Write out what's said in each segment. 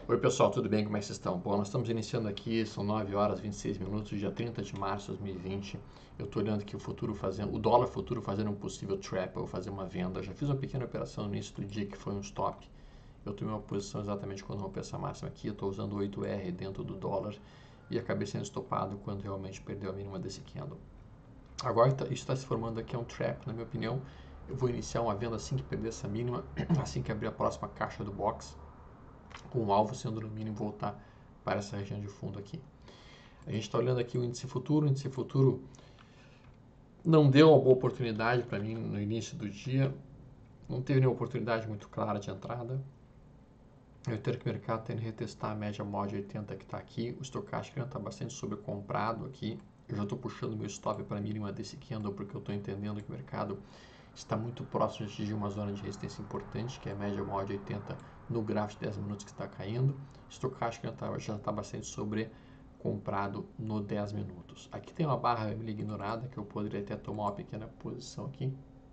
Oi pessoal, tudo bem? Como é que vocês estão? Bom, nós estamos iniciando aqui, são 9 horas e 26 minutos, dia 30 de março de 2020. Eu estou olhando aqui o dólar futuro fazendo um possível trap, eu vou fazer uma venda. Eu já fiz uma pequena operação no início do dia que foi um stop. Eu tomei uma posição exatamente quando rompeu essa máxima aqui, eu estou usando o 8R dentro do dólar e acabei sendo estopado quando realmente perdeu a mínima desse candle. Agora isso está se formando aqui, é um trap, na minha opinião. Eu vou iniciar uma venda assim que perder essa mínima, assim que abrir a próxima caixa do box, com o alvo sendo no mínimo voltar para essa região de fundo aqui. A gente está olhando aqui o índice futuro não deu uma boa oportunidade para mim no início do dia, não teve nenhuma oportunidade muito clara de entrada. Eu entendo que o mercado tem que retestar a média móvel de 80 que está aqui, o estocástico está bastante sobrecomprado aqui. Eu já estou puxando meu stop para a mínima desse candle porque eu estou entendendo que o mercado está muito próximo de atingir uma zona de resistência importante, que é a média móvel de 80 no gráfico de 10 minutos que está caindo. Estocástico já está bastante sobrecomprado no 10 minutos. Aqui tem uma barra vermelha ignorada, que eu poderia até tomar uma pequena posição aqui.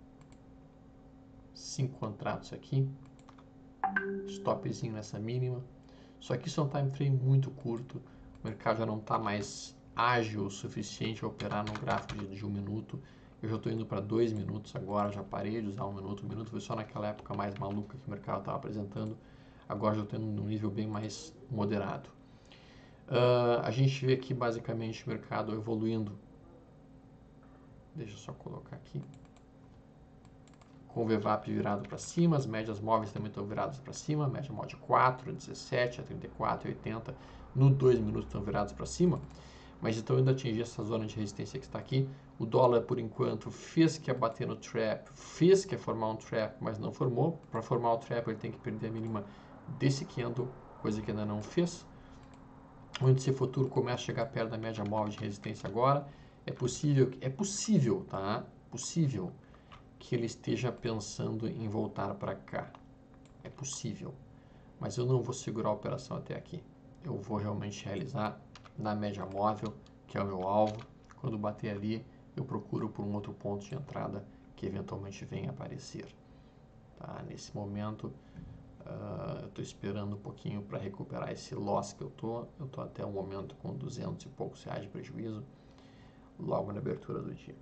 5 contratos aqui. Stopzinho nessa mínima. Só que isso é um time frame muito curto. O mercado já não está mais ágil o suficiente a operar no gráfico de 1 minuto. Eu já estou indo para 2 minutos agora, já parei de usar 1 minuto. 1 minuto foi só naquela época mais maluca que o mercado estava apresentando. Agora já estou indo num nível bem mais moderado. A gente vê aqui basicamente o mercado evoluindo. Deixa eu só colocar aqui. Com o VWAP virado para cima, as médias móveis também estão viradas para cima. Média móvel de 4, 17, a 34, 80. No 2 minutos estão virados para cima. Mas estão indo atingir essa zona de resistência que está aqui. O dólar, por enquanto, fez que ia bater no trap, fez que ia formar um trap, mas não formou. Para formar o trap, ele tem que perder a mínima desse candle, coisa que ainda não fez. O índice futuro começa a chegar perto da média móvel de resistência agora. É possível, tá? Possível que ele esteja pensando em voltar para cá. É possível. Mas eu não vou segurar a operação até aqui. Eu vou realmente realizar na média móvel, que é o meu alvo. Quando bater ali, eu procuro por um outro ponto de entrada que eventualmente venha aparecer. Tá? Nesse momento, eu estou esperando um pouquinho para recuperar esse loss que eu estou. Eu estou até o momento com 200 e poucos reais de prejuízo, logo na abertura do dia.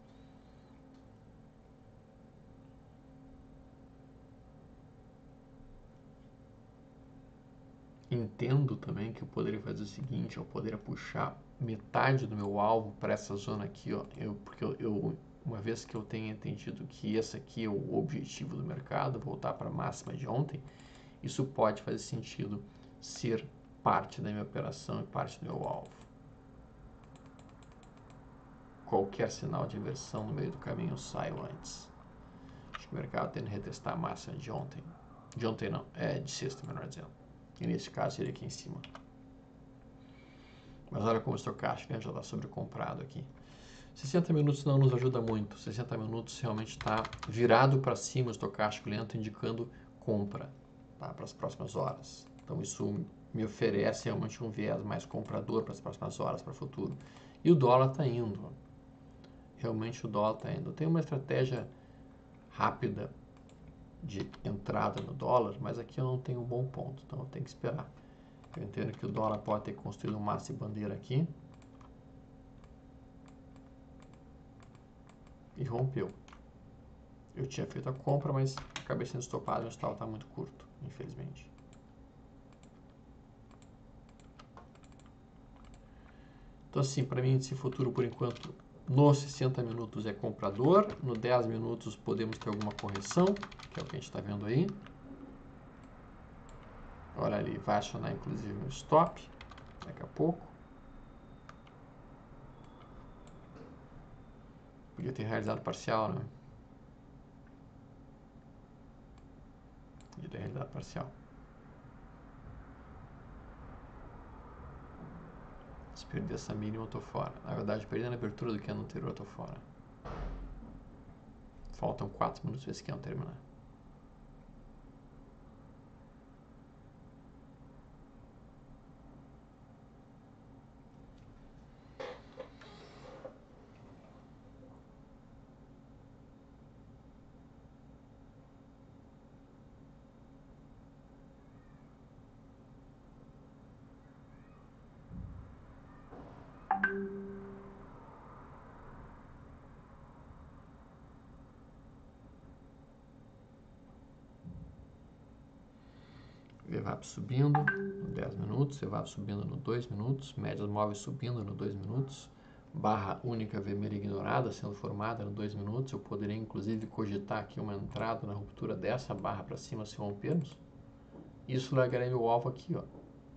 Entendo também que eu poderia fazer o seguinte, eu poderia puxar metade do meu alvo para essa zona aqui, ó, porque uma vez que eu tenha entendido que esse aqui é o objetivo do mercado, voltar para a máxima de ontem, isso pode fazer sentido ser parte da minha operação e parte do meu alvo. Qualquer sinal de inversão no meio do caminho eu saio antes. Acho que o mercado tem que retestar a máxima de ontem. De ontem não, de sexta, melhor dizendo. E nesse caso seria aqui em cima. Mas olha como o estocástico já está sobrecomprado aqui. 60 minutos não nos ajuda muito. 60 minutos realmente está virado para cima o estocástico lento, indicando compra, tá, para as próximas horas. Então isso me oferece realmente um viés mais comprador para as próximas horas, para o futuro. E o dólar está indo. Realmente o dólar está indo. Eu tenho uma estratégia rápida de entrada no dólar, mas aqui eu não tenho um bom ponto, então eu tenho que esperar. Eu entendo que o dólar pode ter construído um massa e bandeira aqui e rompeu. Eu tinha feito a compra, mas acabei sendo estopado e o stop está muito curto, infelizmente. Então assim, para mim esse futuro por enquanto nos 60 minutos é comprador, no 10 minutos podemos ter alguma correção, que é o que a gente está vendo aí. Olha ali, vai acionar inclusive um stop daqui a pouco. Podia ter realizado parcial, né? Podia ter realizado parcial. Se perder essa mínima eu tô fora. Na verdade, perdendo a abertura do que ano anterior eu tô fora. Faltam 4 minutos para esse candle terminar. VWAP subindo no 10 minutos, VWAP subindo no 2 minutos, médias móveis subindo no 2 minutos, barra única vermelha ignorada sendo formada no 2 minutos. Eu poderia inclusive cogitar aqui uma entrada na ruptura dessa barra para cima se rompermos. Isso largaria meu alvo aqui, ó.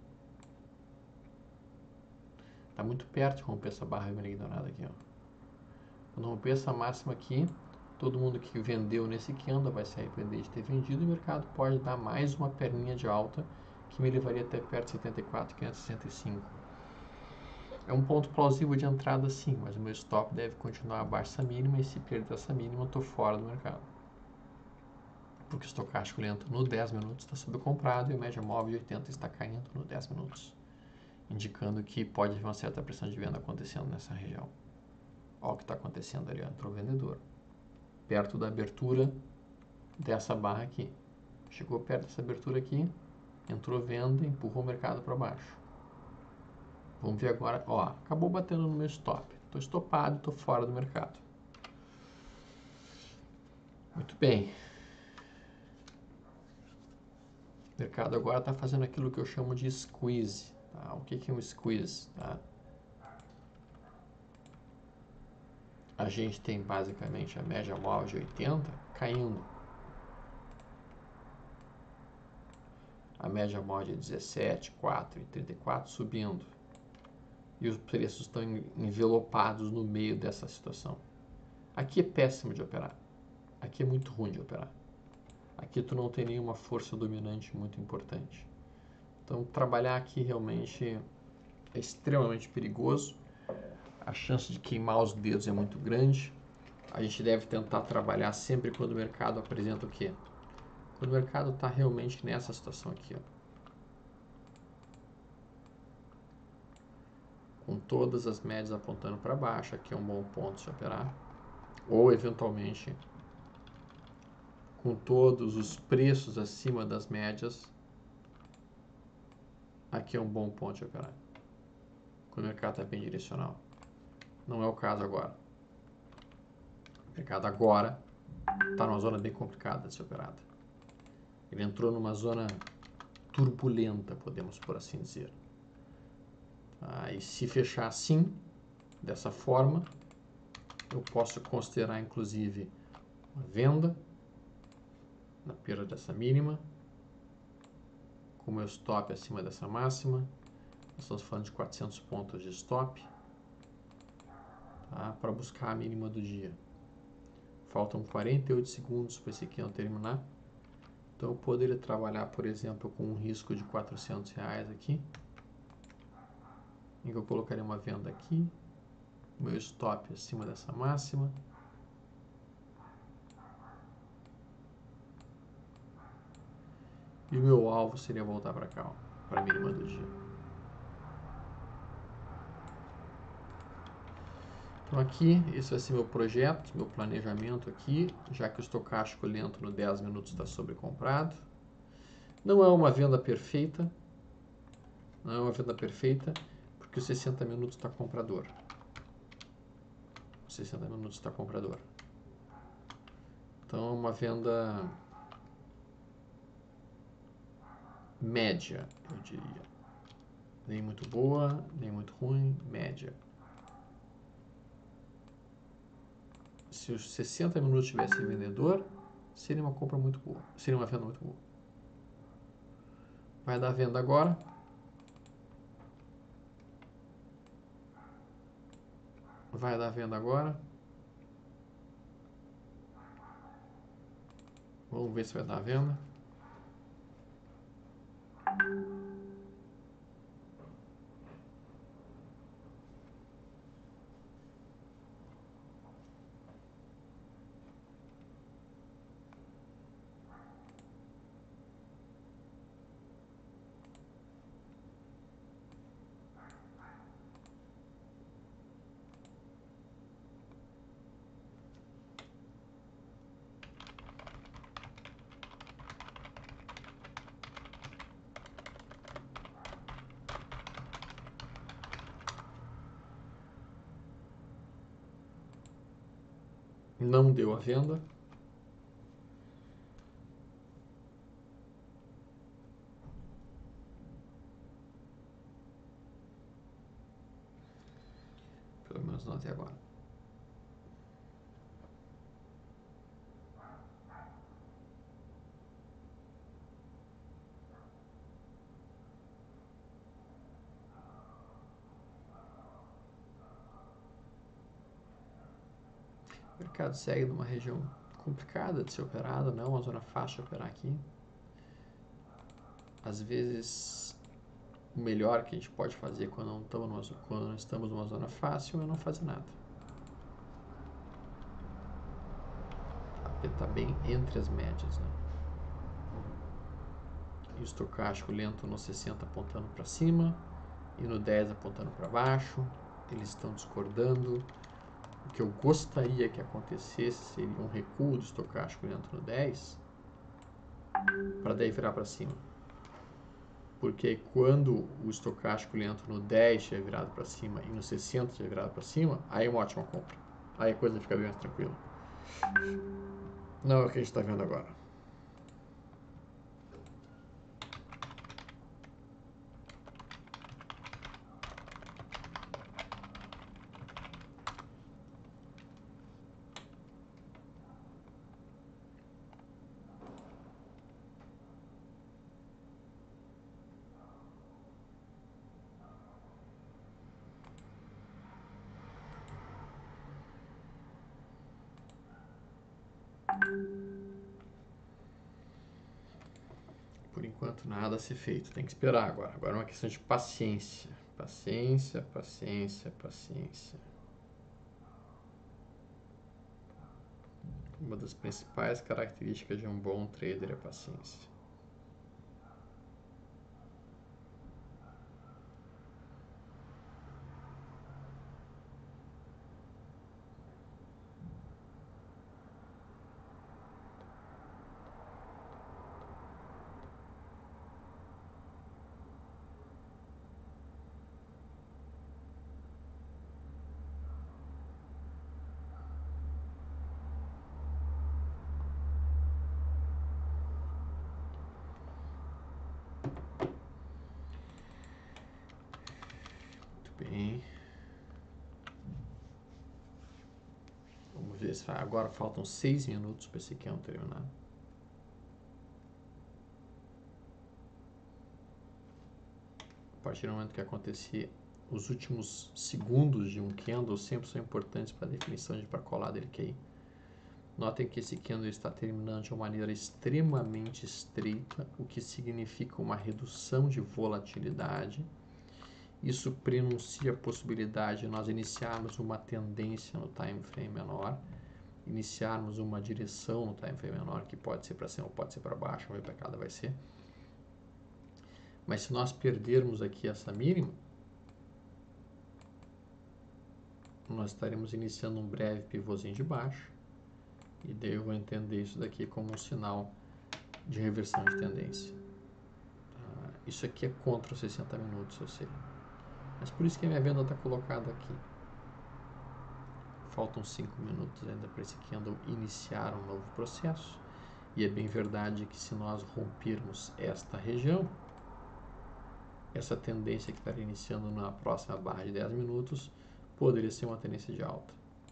Está muito perto de romper essa barra vermelha ignorada aqui, ó. Quando romper essa máxima aqui, todo mundo que vendeu nesse candle vai se arrepender de ter vendido e o mercado pode dar mais uma perninha de alta que me levaria até perto de 74.565. É um ponto plausível de entrada sim, mas o meu stop deve continuar abaixo dessa mínima e se perder essa mínima eu estou fora do mercado. Porque o estocástico lento no 10 minutos está sobrecomprado e o média móvel de 80 está caindo no 10 minutos, indicando que pode haver uma certa pressão de venda acontecendo nessa região. Olha o que está acontecendo ali, ó. Entrou o vendedor perto da abertura dessa barra aqui. Chegou perto dessa abertura aqui, entrou venda e empurrou o mercado para baixo. Vamos ver agora, ó, acabou batendo no meu stop. Estou estopado, estou fora do mercado. Muito bem. O mercado agora está fazendo aquilo que eu chamo de squeeze. Tá? O que é um squeeze? Tá? A gente tem basicamente a média móvel de 80 caindo. A média móvel de 17, 4 e 34 subindo. E os preços estão envelopados no meio dessa situação. Aqui é péssimo de operar. Aqui é muito ruim de operar. Aqui tu não tem nenhuma força dominante muito importante. Então, trabalhar aqui realmente é extremamente perigoso. A chance de queimar os dedos é muito grande. A gente deve tentar trabalhar sempre quando o mercado apresenta o quê? Quando o mercado está realmente nessa situação aqui, ó. Com todas as médias apontando para baixo, aqui é um bom ponto de operar. Ou, eventualmente, com todos os preços acima das médias, aqui é um bom ponto de operar. Quando o mercado está bem direcional. Não é o caso agora. O mercado agora está numa zona bem complicada de ser operada. Ele entrou numa zona turbulenta, podemos por assim dizer. E se fechar assim, dessa forma, eu posso considerar inclusive uma venda na perda dessa mínima, com o meu stop acima dessa máxima. Nós estamos falando de 400 pontos de stop, tá? Para buscar a mínima do dia. Faltam 48 segundos para esse candle terminar. Então eu poderia trabalhar, por exemplo, com um risco de R$400 aqui, em que eu colocaria uma venda aqui, meu stop acima dessa máxima, e o meu alvo seria voltar para cá, para a mínima do dia. Então aqui, esse vai ser meu projeto, meu planejamento aqui, já que o estocástico lento no 10 minutos está sobrecomprado. Não é uma venda perfeita, não é uma venda perfeita, porque o 60 minutos está comprador. O 60 minutos está comprador. Então é uma venda média, eu diria. Nem muito boa, nem muito ruim, média. Se os 60 minutos tivesse vendedor, seria uma compra muito boa, seria uma venda muito boa. Vai dar venda agora. Vai dar venda agora. Vamos ver se vai dar venda. Não deu a venda. vamos até agora. O mercado segue numa região complicada de ser operada, não é uma zona fácil de operar aqui. Às vezes, o melhor que a gente pode fazer quando não estamos numa zona fácil é não fazer nada. Está bem entre as médias, né? E o estocástico lento no 60 apontando para cima e no 10 apontando para baixo. Eles estão discordando. O que eu gostaria que acontecesse seria um recuo do estocástico lento no 10 para daí virar para cima. Porque quando o estocástico lento no 10 tiver virado para cima e no 60 tiver virado para cima, aí é uma ótima compra. Aí a coisa fica bem mais tranquila. Não é o que a gente está vendo agora. Por enquanto nada a ser feito, tem que esperar agora. Agora é uma questão de paciência. Paciência, paciência, paciência. Uma das principais características de um bom trader é a paciência. Bem, vamos ver se agora faltam 6 minutos para esse candle terminar. A partir do momento que acontecer, os últimos segundos de um candle sempre são importantes para a definição de para qual lado ele quer ir. Notem que esse candle está terminando de uma maneira extremamente estreita, o que significa uma redução de volatilidade. Isso prenuncia a possibilidade de nós iniciarmos uma tendência no time frame menor, iniciarmos uma direção no time frame menor, que pode ser para cima ou pode ser para baixo, vamos ver para cada vai ser. Mas se nós perdermos aqui essa mínima, nós estaremos iniciando um breve pivôzinho de baixo, e daí eu vou entender isso daqui como um sinal de reversão de tendência. Isso aqui é contra os 60 minutos, eu sei. Mas por isso que a minha venda está colocada aqui. Faltam 5 minutos ainda para esse candle iniciar um novo processo. E é bem verdade que se nós rompermos esta região, essa tendência que está iniciando na próxima barra de 10 minutos, poderia ser uma tendência de alta.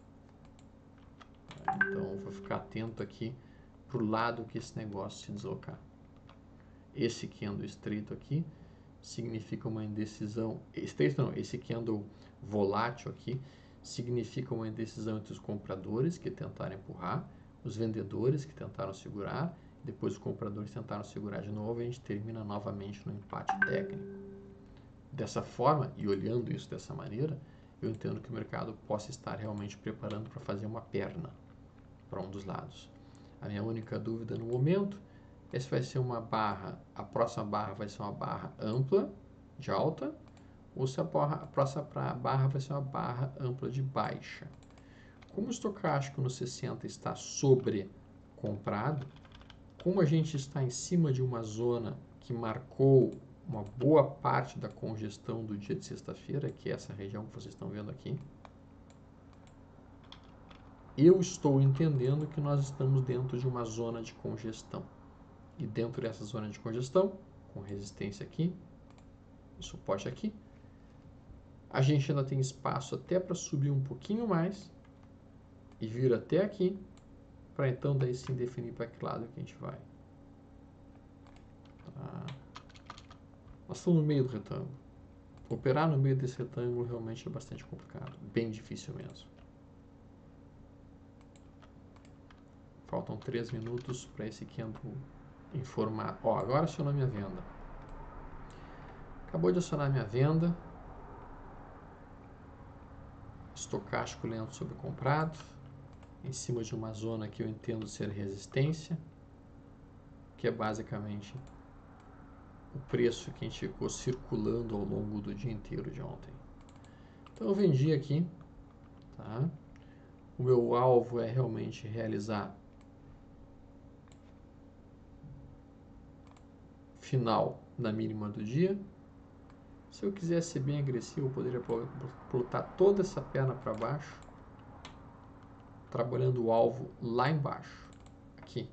Então, vou ficar atento aqui para o lado que esse negócio se deslocar. Esse candle estreito aqui significa uma indecisão, esse candle volátil aqui significa uma indecisão entre os compradores que tentaram empurrar, os vendedores que tentaram segurar, depois os compradores tentaram segurar de novo e a gente termina novamente no empate técnico. Dessa forma, e olhando isso dessa maneira, eu entendo que o mercado possa estar realmente preparando para fazer uma perna para um dos lados. A minha única dúvida no momento é se vai ser uma barra, a próxima barra vai ser uma barra ampla de alta ou se a próxima barra vai ser uma barra ampla de baixa. Como o estocástico no 60 está sobrecomprado, como a gente está em cima de uma zona que marcou uma boa parte da congestão do dia de sexta-feira, que é essa região que vocês estão vendo aqui, eu estou entendendo que nós estamos dentro de uma zona de congestão. E dentro dessa zona de congestão, com resistência aqui, suporte aqui, A gente ainda tem espaço até para subir um pouquinho mais e vir até aqui, para então daí sim definir para que lado que a gente vai. Tá. Nós estamos no meio do retângulo. Operar no meio desse retângulo realmente é bastante complicado, bem difícil mesmo. Faltam 3 minutos para esse candle informar. Ó, agora acionou minha venda. Acabou de acionar minha venda. Estocástico lento sobrecomprado. Em cima de uma zona que eu entendo ser resistência, que é basicamente o preço que a gente ficou circulando ao longo do dia inteiro de ontem. Então eu vendi aqui, tá? O meu alvo é realmente realizar final na mínima do dia. Se eu quiser ser bem agressivo, eu poderia plotar toda essa perna para baixo, trabalhando o alvo lá embaixo, aqui.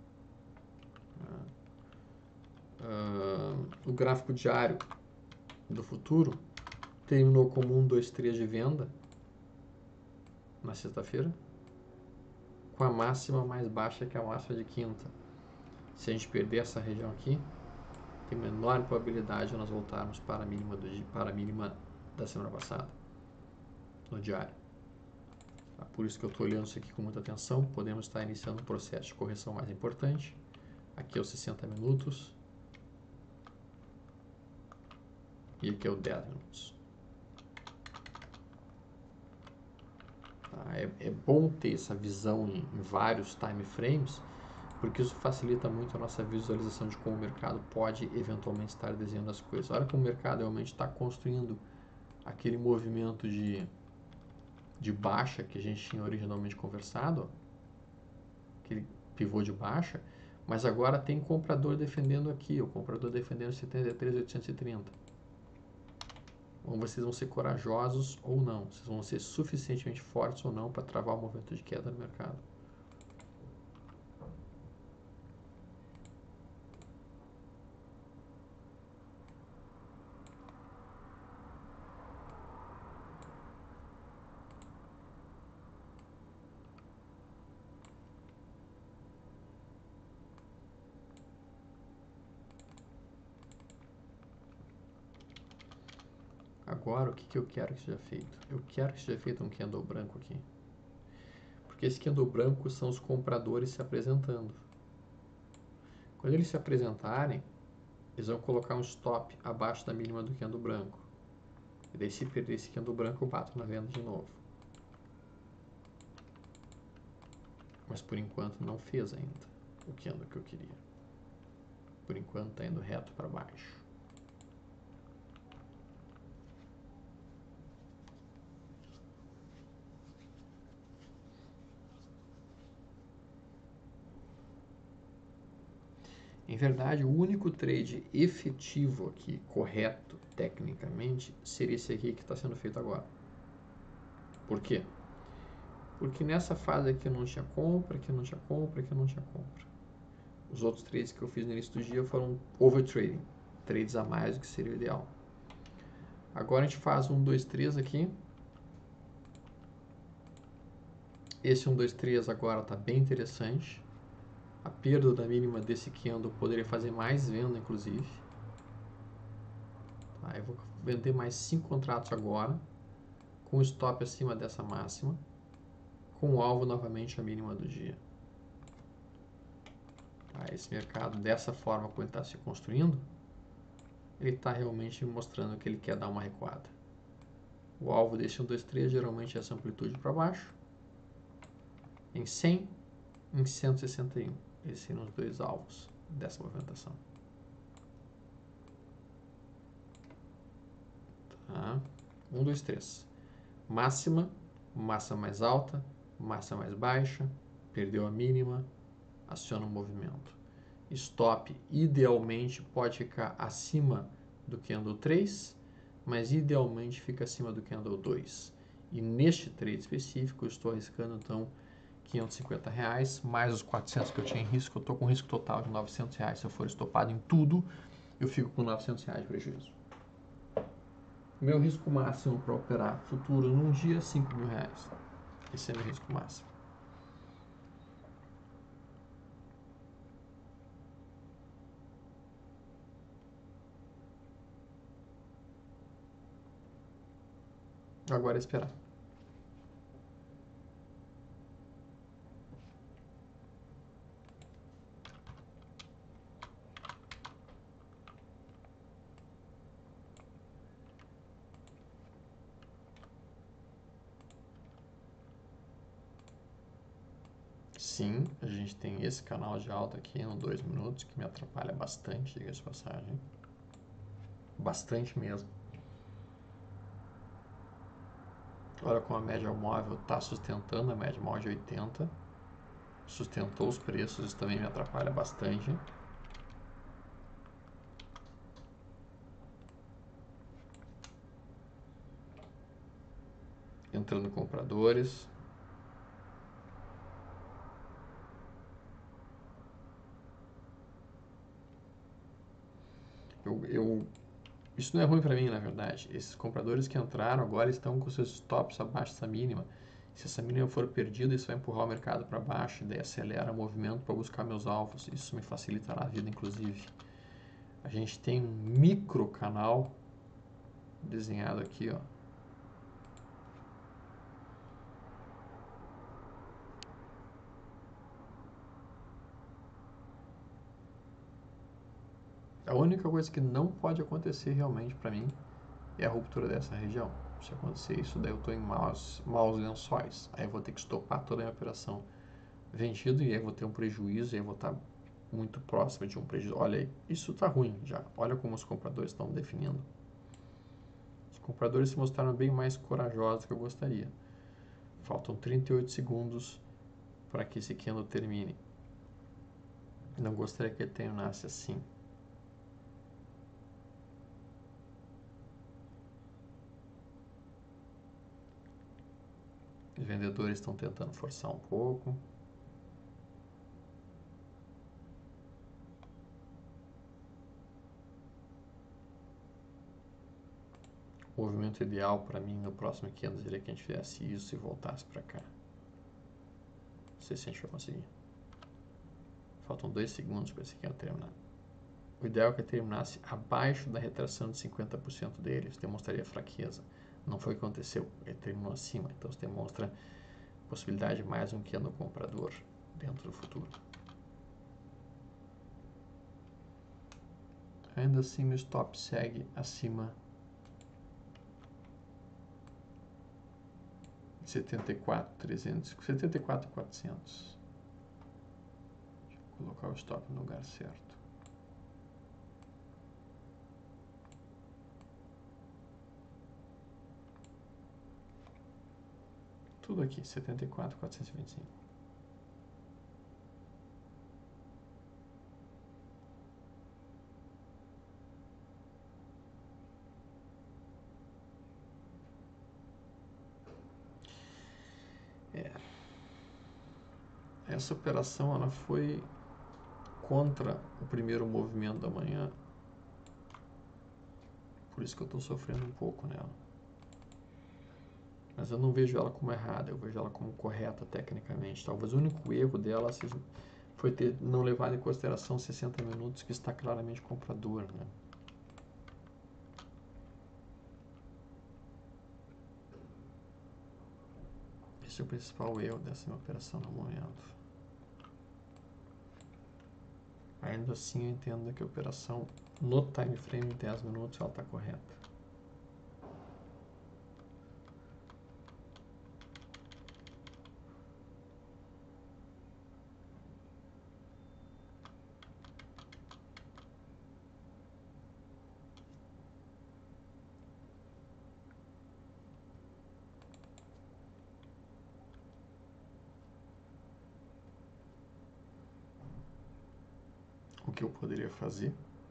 O gráfico diário do futuro terminou como 1, 2, 3 de venda na sexta-feira, com a máxima mais baixa que a máxima de quinta. Se a gente perder essa região aqui, tem uma enorme probabilidade de nós voltarmos para a mínima, para a mínima da semana passada, no diário. Tá? Por isso que eu estou olhando isso aqui com muita atenção. Podemos estar iniciando um processo de correção mais importante. Aqui é os 60 minutos. E aqui é o 10 minutos. Tá? É bom ter essa visão em vários time frames, porque isso facilita muito a nossa visualização de como o mercado pode eventualmente estar desenhando as coisas. Olha como o mercado realmente está construindo aquele movimento de baixa que a gente tinha originalmente conversado, ó, aquele pivô de baixa, mas agora tem comprador defendendo aqui, o comprador defendendo 73.830. Ou vocês vão ser corajosos ou não, vocês vão ser suficientemente fortes ou não para travar o movimento de queda no mercado. Agora, o que eu quero que seja feito? Eu quero que seja feito um candle branco aqui. Porque esse candle branco são os compradores se apresentando. Quando eles se apresentarem, eles vão colocar um stop abaixo da mínima do candle branco. E daí, se perder esse candle branco, eu bato na venda de novo. Mas, por enquanto, não fez ainda o candle que eu queria. Por enquanto, está indo reto para baixo. Em verdade, o único trade efetivo aqui, correto, tecnicamente, seria esse aqui que está sendo feito agora. Por quê? Porque nessa fase aqui eu não tinha compra, aqui eu não tinha compra, aqui eu não tinha compra. Os outros trades que eu fiz no início do dia foram overtrading, trades a mais do que seria o ideal. Agora a gente faz 1, 2, 3 aqui. Esse 1, 2, 3 agora está bem interessante. A perda da mínima desse candle poderia fazer mais venda, inclusive. Tá, eu vou vender mais 5 contratos agora, com stop acima dessa máxima, com o alvo novamente a mínima do dia. Tá, esse mercado, dessa forma como ele está se construindo, ele está realmente mostrando que ele quer dar uma recuada. O alvo desse 1, 2, 3 geralmente é essa amplitude para baixo, em 100, em 161. Esses seriam os dois alvos dessa movimentação. Tá? 1, 2, 3. Máxima, massa mais alta, massa mais baixa, perdeu a mínima, aciona o movimento. Stop, idealmente, pode ficar acima do candle 3, mas idealmente fica acima do candle 2. E neste trade específico, eu estou arriscando, então, R$550, mais os 400 que eu tinha em risco. Eu estou com risco total de R$900. Se eu for estopado em tudo, eu fico com R$900 de prejuízo. Meu risco máximo para operar futuro num dia é 5 mil reais. Esse é meu risco máximo. Agora é esperar. Sim, a gente tem esse canal de alta aqui no 2 minutos que me atrapalha bastante, diga-se de passagem. Bastante mesmo. Olha como a média móvel está sustentando a média móvel de 80. Sustentou os preços, isso também me atrapalha bastante. Entrando compradores. Isso não é ruim para mim, na verdade. Esses compradores que entraram agora estão com seus stops abaixo dessa mínima. Se essa mínima for perdida, isso vai empurrar o mercado para baixo e daí acelera o movimento para buscar meus alvos. Isso me facilitará a vida, inclusive. A gente tem um micro canal desenhado aqui, ó. A única coisa que não pode acontecer realmente para mim é a ruptura dessa região. Se acontecer isso, daí eu estou em maus lençóis. Aí eu vou ter que estopar toda a minha operação vendido e aí eu vou ter um prejuízo e aí eu vou estar muito próximo de um prejuízo. Olha aí, isso está ruim já. Olha como os compradores estão definindo. Os compradores se mostraram bem mais corajosos do que eu gostaria. Faltam 38 segundos para que esse candle termine. Não gostaria que ele terminasse assim. Os vendedores estão tentando forçar um pouco. O movimento ideal para mim no próximo candle seria que a gente fizesse isso e voltasse para cá. Não sei se a gente vai conseguir. Faltam 2 segundos para esse candle terminar. O ideal é que ele terminasse abaixo da retração de 50% dele. Isso demonstraria fraqueza. Não foi o que aconteceu. Ele terminou acima. Então isso demonstra possibilidade de mais um candle comprador dentro do futuro. Ainda assim, meu stop segue acima de 74.300, 74.400. Deixa eu colocar o stop no lugar certo. Tudo aqui, 74.425. Essa operação ela foi contra o primeiro movimento da manhã. Por isso que eu estou sofrendo um pouco nela. Mas eu não vejo ela como errada, eu vejo ela como correta tecnicamente. Talvez o único erro dela foi ter não levado em consideração 60 minutos, que está claramente comprador, né? Esse é o principal erro dessa minha operação no momento. Ainda assim, eu entendo que a operação no time frame de 10 minutos ela está correta. O que eu poderia fazer?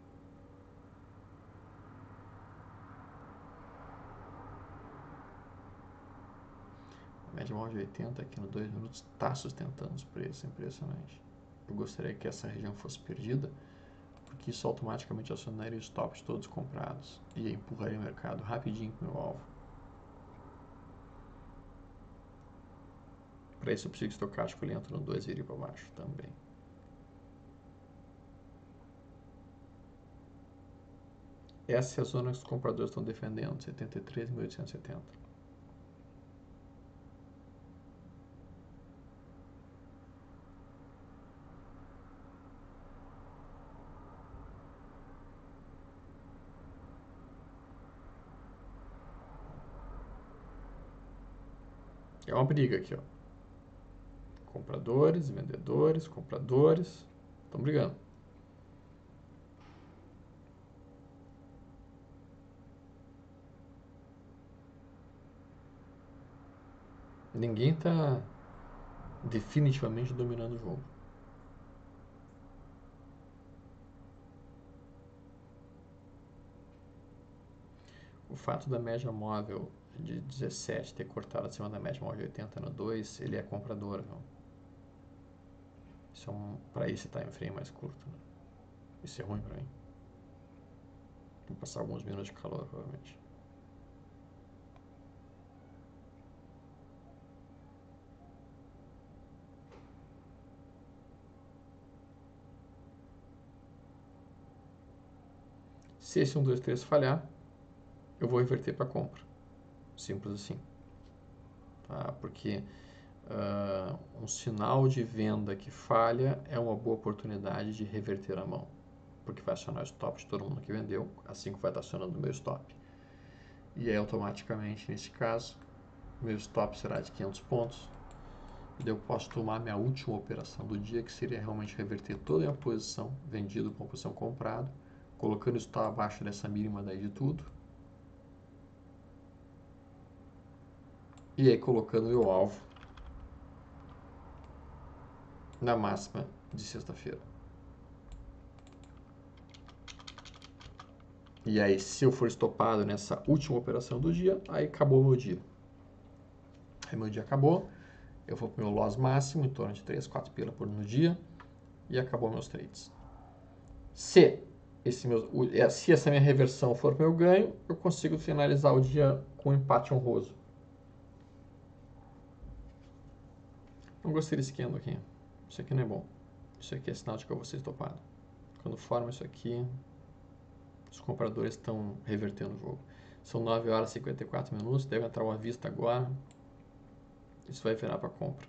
A média móvel de 80 aqui no 2 minutos está sustentando os preços, impressionante. Eu gostaria que essa região fosse perdida, porque isso automaticamente acionaria os stops todos comprados e empurraria o mercado rapidinho para o meu alvo. Para isso eu preciso que o estocástico ele entre no 2 e vire para baixo também. Essa é a zona que os compradores estão defendendo, 73.870. É uma briga aqui, ó. Compradores, vendedores, compradores, estão brigando. Ninguém está definitivamente dominando o jogo. O fato da média móvel de 17 ter cortado acima da média móvel de 80 no 2, ele é comprador, viu? Isso é para esse time frame mais curto, né? Isso é ruim para mim. Vou passar alguns minutos de calor, provavelmente. Se esse 1, 2, 3 falhar, eu vou reverter para compra. Simples assim. Tá? Porque um sinal de venda que falha é uma boa oportunidade de reverter a mão. Porque vai acionar o stop de todo mundo que vendeu, assim que vai estar acionando o meu stop. E aí, automaticamente, nesse caso, meu stop será de 500 pontos. E daí eu posso tomar minha última operação do dia, que seria realmente reverter toda a minha posição, vendido com a posição comprado, colocando o stop abaixo dessa mínima daí de tudo. E aí colocando meu alvo na máxima de sexta-feira. E aí, se eu for estopado nessa última operação do dia, aí acabou o meu dia. Aí meu dia acabou, eu vou para o meu loss máximo, em torno de 3, 4 pila por no dia, e acabou meus trades. Se essa minha reversão for meu ganho, eu consigo finalizar o dia com um empate honroso. Não gostei desse candle aqui. Isso aqui não é bom. Isso aqui é sinal de que eu vou ser estopado. Quando forma isso aqui, os compradores estão revertendo o jogo. São 9 horas e 54 minutos, deve entrar uma vista agora. Isso vai virar para compra.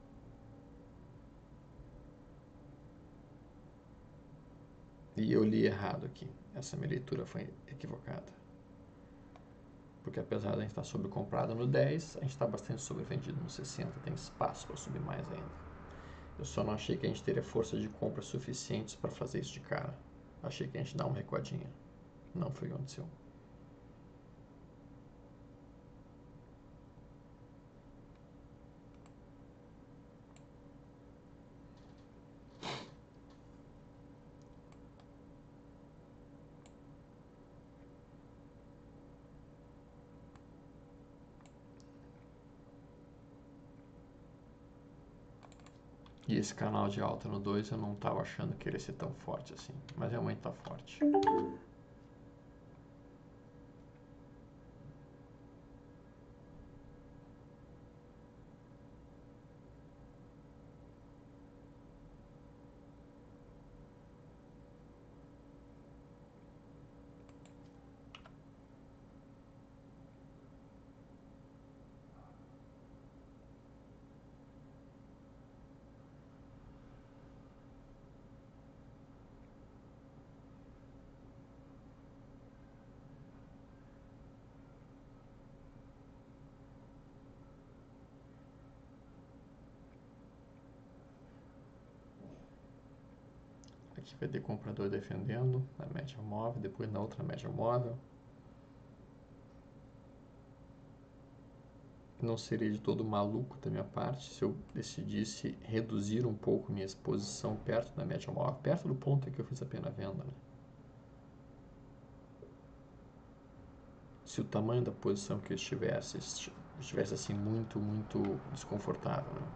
E eu li errado aqui. Essa minha leitura foi equivocada. Porque apesar de a gente estar sobrecomprado no 10, a gente está bastante sobrevendido no 60. Tem espaço para subir mais ainda. Eu só não achei que a gente teria força de compra suficientes para fazer isso de cara. Achei que a gente dá uma recuadinha. Não foi o que aconteceu. E esse canal de alta no 2 eu não estava achando que ele ia ser tão forte assim. Mas realmente está forte. Aqui vai ter comprador defendendo na média móvel, depois na outra média móvel. Não seria de todo maluco da minha parte se eu decidisse reduzir um pouco minha exposição perto da média móvel, perto do ponto em que eu fiz a pena venda, né? Se o tamanho da posição que eu estivesse assim muito desconfortável, né?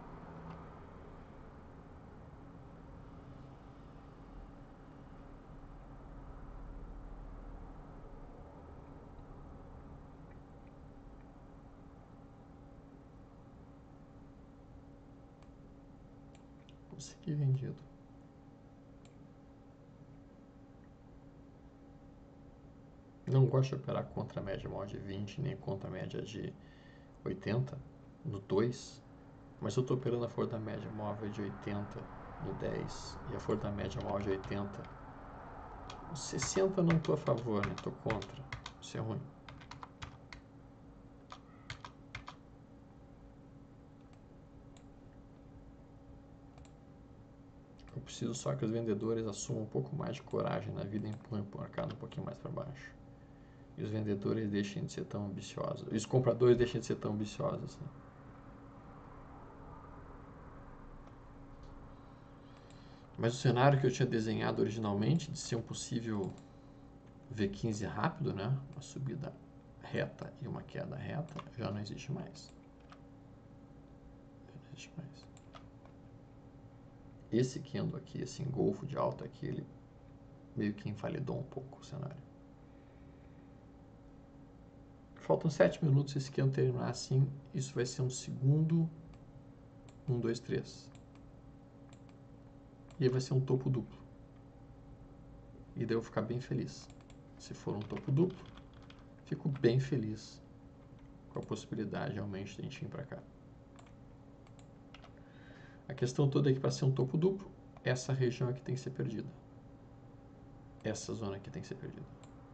Consegui vendido. Não gosto de operar contra a média móvel de 20, nem contra a média de 80 no 2, mas eu estou operando a favor da média móvel de 80 no 10 e a favor da média móvel de 80. No 60 não estou a favor, né? Estou contra. Isso é ruim. Eu preciso só que os vendedores assumam um pouco mais de coragem na vida e empurrem o mercado um pouquinho mais para baixo. E os vendedores deixem de ser tão ambiciosos. E os compradores deixem de ser tão ambiciosos. Né? Mas o cenário que eu tinha desenhado originalmente, de ser um possível V15 rápido, né? Uma subida reta e uma queda reta, já não existe mais. Já não existe mais. Esse candle aqui, esse engolfo de alta aqui, ele meio que invalidou um pouco o cenário. Faltam 7 minutos se esse candle terminar assim. Isso vai ser um segundo 1, 2, 3. E aí vai ser um topo duplo. E daí eu vou ficar bem feliz. Se for um topo duplo, fico bem feliz com a possibilidade realmente de a gente vir para cá. A questão toda é que para ser um topo duplo, essa região aqui tem que ser perdida. Essa zona aqui tem que ser perdida.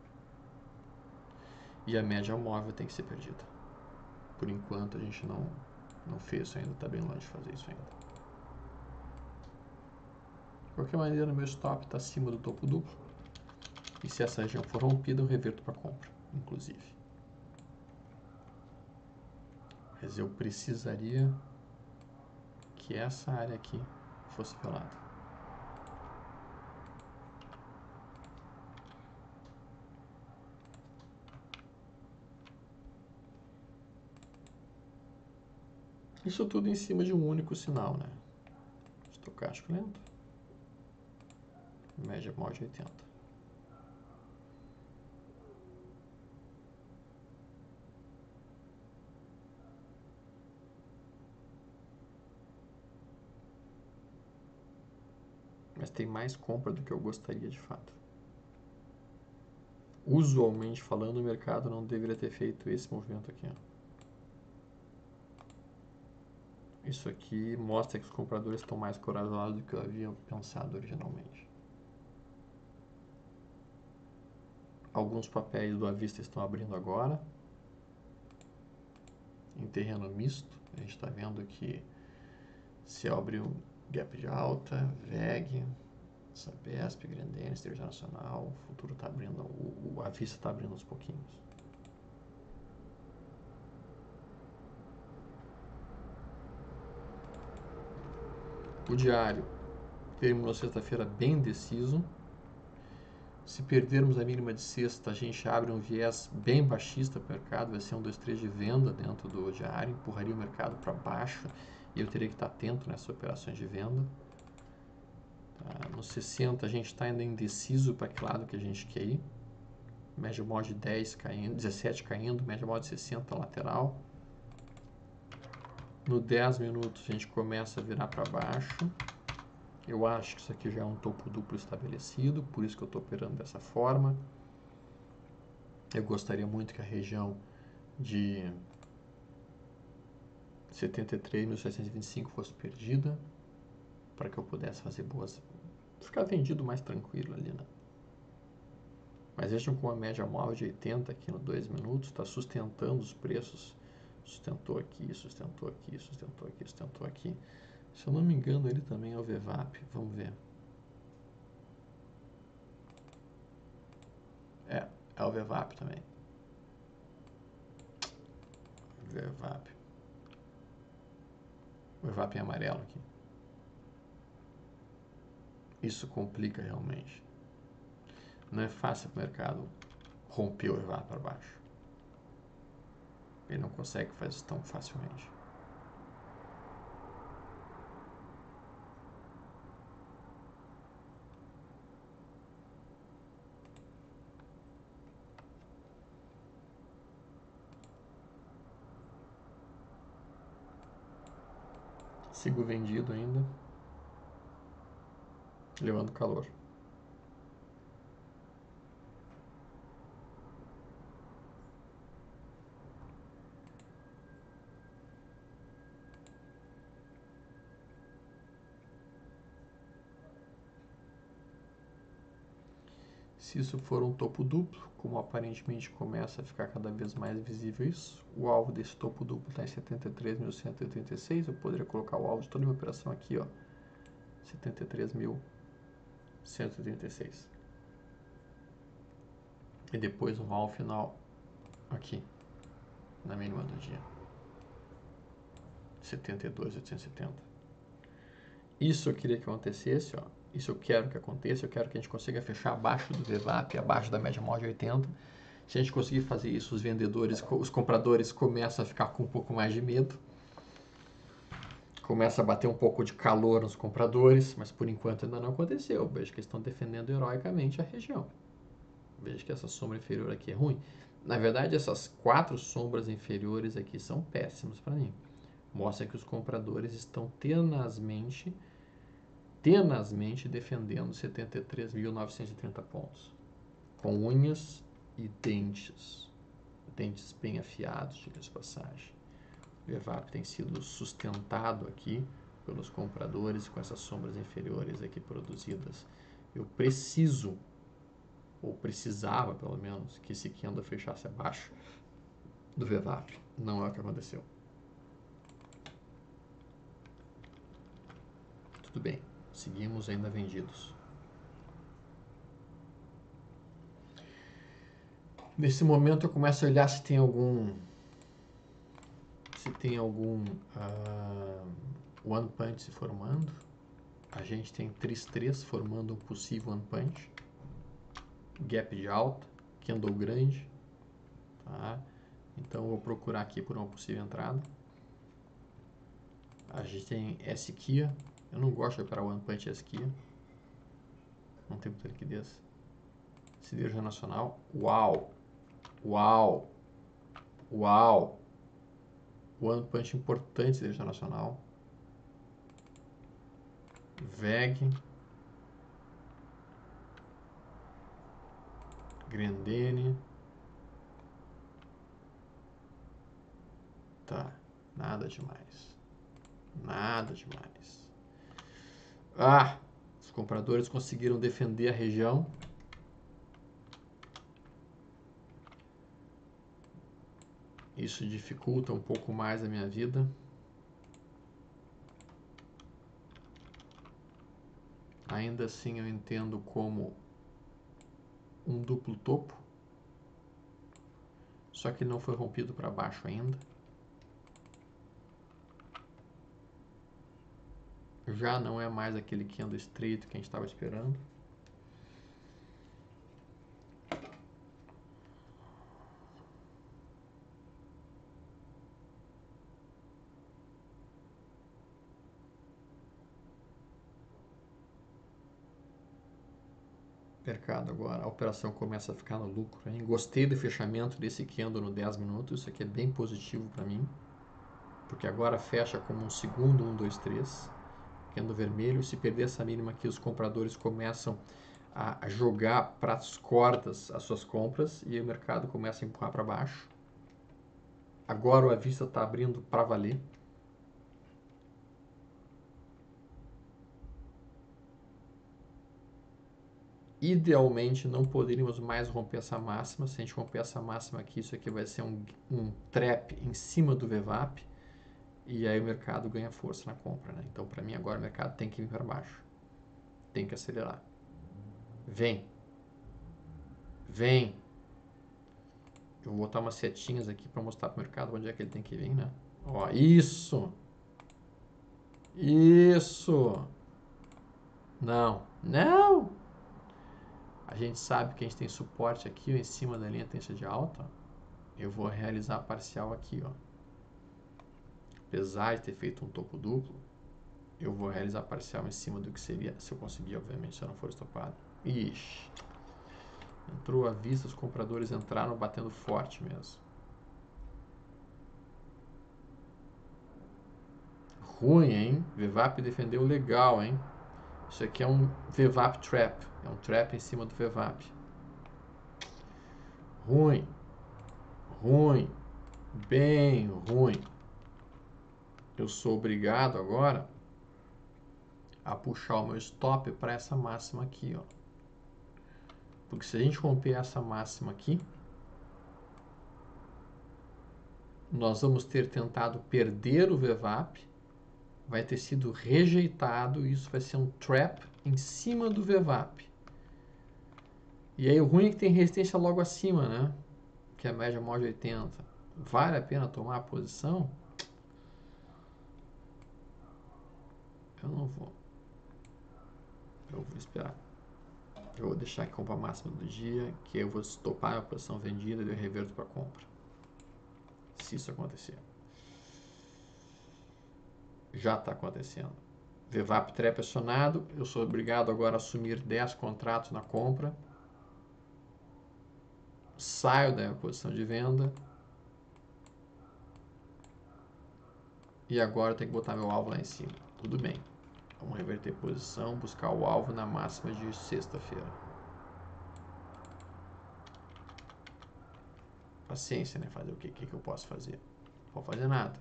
E a média móvel tem que ser perdida. Por enquanto a gente não fez isso ainda, está bem longe de fazer isso ainda. De qualquer maneira, meu stop está acima do topo duplo. E se essa região for rompida, eu reverto para compra, inclusive. Mas eu precisaria que essa área aqui fosse pelada. Isso tudo em cima de um único sinal, né? Estocástico lento. Média móvel de 80. Mas tem mais compra do que eu gostaria de fato. Usualmente falando, o mercado não deveria ter feito esse movimento aqui. Ó. Isso aqui mostra que os compradores estão mais corajosos do que eu havia pensado originalmente. Alguns papéis do à vista estão abrindo agora. Em terreno misto, a gente está vendo que se abre um gap de alta, VEG, Sabesp, Grendene, Internacional, o futuro está abrindo, a vista está abrindo aos pouquinhos. O diário terminou sexta-feira bem indeciso. Se perdermos a mínima de sexta, a gente abre um viés bem baixista para o mercado, vai ser um 2, 3 de venda dentro do diário, empurraria o mercado para baixo e eu teria que estar atento nessas operações de venda. Tá? No 60 a gente está ainda indeciso para que lado que a gente quer ir. Média móvel de 10 caindo, 17 caindo, média móvel de 60 lateral. No 10 minutos a gente começa a virar para baixo. Eu acho que isso aqui já é um topo duplo estabelecido, por isso que eu estou operando dessa forma. Eu gostaria muito que a região de 73.725 fosse perdida, para que eu pudesse fazer boas, ficar vendido mais tranquilo ali, né? Mas vejam como a média móvel de 80 aqui no 2 minutos está sustentando os preços. Sustentou aqui, sustentou aqui, sustentou aqui, sustentou aqui. Se eu não me engano, ele também é o VWAP. Vamos ver. É o VWAP também. VWAP. O VWAP em amarelo aqui. Isso complica realmente. Não é fácil para o mercado romper o VWAP para baixo. Ele não consegue fazer isso tão facilmente. Sigo vendido ainda. levando calor. Se isso for um topo duplo, como aparentemente começa a ficar cada vez mais visível isso, o alvo desse topo duplo está em 73.186, eu poderia colocar o alvo de toda a minha operação aqui, ó, 73.136. E depois um alvo final aqui, na mínima do dia, 72.870. Isso eu queria que acontecesse, ó. Isso eu quero que aconteça, eu quero que a gente consiga fechar abaixo do VWAP, abaixo da média móvel de 80. Se a gente conseguir fazer isso, os vendedores, os compradores começam a ficar com um pouco mais de medo. Começa a bater um pouco de calor nos compradores, mas por enquanto ainda não aconteceu. Vejo que eles estão defendendo heroicamente a região. Vejo que essa sombra inferior aqui é ruim. Na verdade, essas 4 sombras inferiores aqui são péssimas para mim. Mostra que os compradores estão tenazmente defendendo 73.930 pontos. Com unhas e dentes. Dentes bem afiados, diga-se de passagem. O VWAP tem sido sustentado aqui pelos compradores com essas sombras inferiores aqui produzidas. Eu preciso, ou precisava pelo menos, que esse candle fechasse abaixo do VWAP. Não é o que aconteceu. Tudo bem, seguimos ainda vendidos. Nesse momento eu começo a olhar se tem algum One Punch se formando. A gente tem 3-3 formando um possível One Punch. Gap de alta, candle grande. Tá? Então eu vou procurar aqui por uma possível entrada. A gente tem S-Kia. Eu não gosto de operar One Punch S-Kia. Não tem muita liquidez. Siderurgia Nacional. Uau! Uau! Uau! One Punch importante, Siderurgia Nacional. VEG. Grendene. Tá, nada demais. Nada demais. Ah! Os compradores conseguiram defender a região. Isso dificulta um pouco mais a minha vida. Ainda assim eu entendo como um duplo topo. Só que ele não foi rompido para baixo ainda. Já não é mais aquele candle estreito que a gente estava esperando. Mercado agora, a operação começa a ficar no lucro, hein? Gostei do fechamento desse candle no 10 minutos, isso aqui é bem positivo para mim, porque agora fecha como um segundo 1, 2, 3, candle vermelho. Se perder essa mínima aqui, os compradores começam a jogar para as cordas as suas compras e o mercado começa a empurrar para baixo. Agora a vista está abrindo para valer. Idealmente não poderíamos mais romper essa máxima. Se a gente romper essa máxima aqui, isso aqui vai ser um trap em cima do VWAP e aí o mercado ganha força na compra, né? Então para mim agora o mercado tem que vir para baixo, tem que acelerar. Vem, vem. Eu vou botar umas setinhas aqui para mostrar para o mercado onde é que ele tem que vir, né? Ó, isso, isso. Não, não. A gente sabe que a gente tem suporte aqui ó, em cima da linha tendência de alta. Eu vou realizar a parcial aqui, ó. Apesar de ter feito um topo duplo, eu vou realizar a parcial em cima do que seria, se eu conseguir, obviamente, se eu não for estopado. Ixi. Entrou à vista, os compradores entraram batendo forte mesmo. Ruim, hein? VWAP defendeu legal, hein? Isso aqui é um VWAP trap. É um trap em cima do VWAP. Ruim. Ruim. Bem ruim. Eu sou obrigado agora a puxar o meu stop para essa máxima aqui, ó. Porque se a gente romper essa máxima aqui, nós vamos ter tentado perder o VWAP, vai ter sido rejeitado, e isso vai ser um trap em cima do VWAP. E aí o ruim é que tem resistência logo acima, né? Que é a média móvel 80. Vale a pena tomar a posição? Eu não vou. Eu vou esperar. Eu vou deixar aqui comprar a máxima do dia, que eu vou estopar a posição vendida e eu reverto para compra. Se isso acontecer. Já está acontecendo. VWAP trap acionado, eu sou obrigado agora a assumir 10 contratos na compra. Saio da minha posição de venda. E agora eu tenho que botar meu alvo lá em cima. Tudo bem. Vamos reverter posição, buscar o alvo na máxima de sexta-feira. Paciência, né? Fazer o quê? O que eu posso fazer? Não vou fazer nada.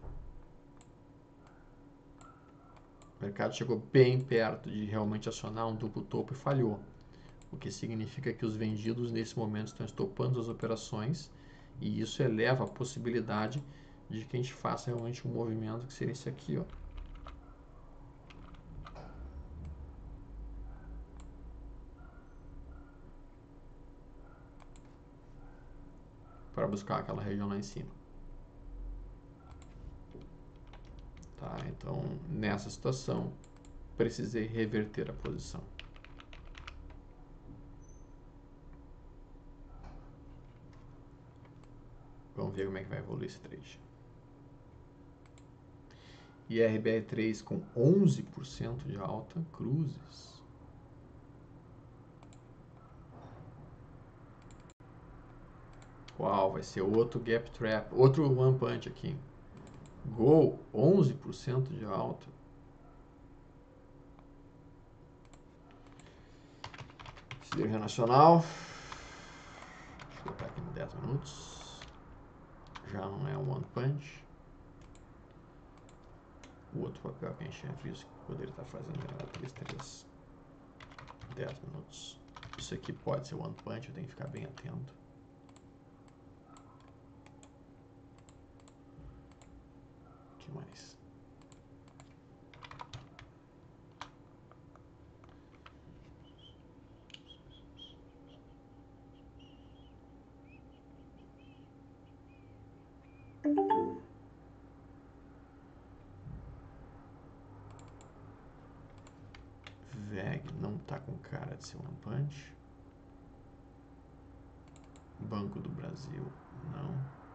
O mercado chegou bem perto de realmente acionar um duplo topo e falhou. O que significa que os vendidos nesse momento estão estopando as operações e isso eleva a possibilidade de que a gente faça realmente um movimento que seria esse aqui, ó. Para buscar aquela região lá em cima. Tá? Então, nessa situação, precisei reverter a posição. Vamos ver como é que vai evoluir esse trade. E RBR3 com 11% de alta, cruzes. Uau, vai ser outro gap trap, outro one punch aqui. Gol, 11% de alta. Siderurgia Nacional. Deixa eu botar aqui no 10 minutos. Já não é um one punch. O outro papel que a gente tinha visto que poderia estar fazendo era 3, 10 minutos. Isso aqui pode ser one punch, eu tenho que ficar bem atento. O que mais? VEG não está com cara de ser one punch. Banco do Brasil, não.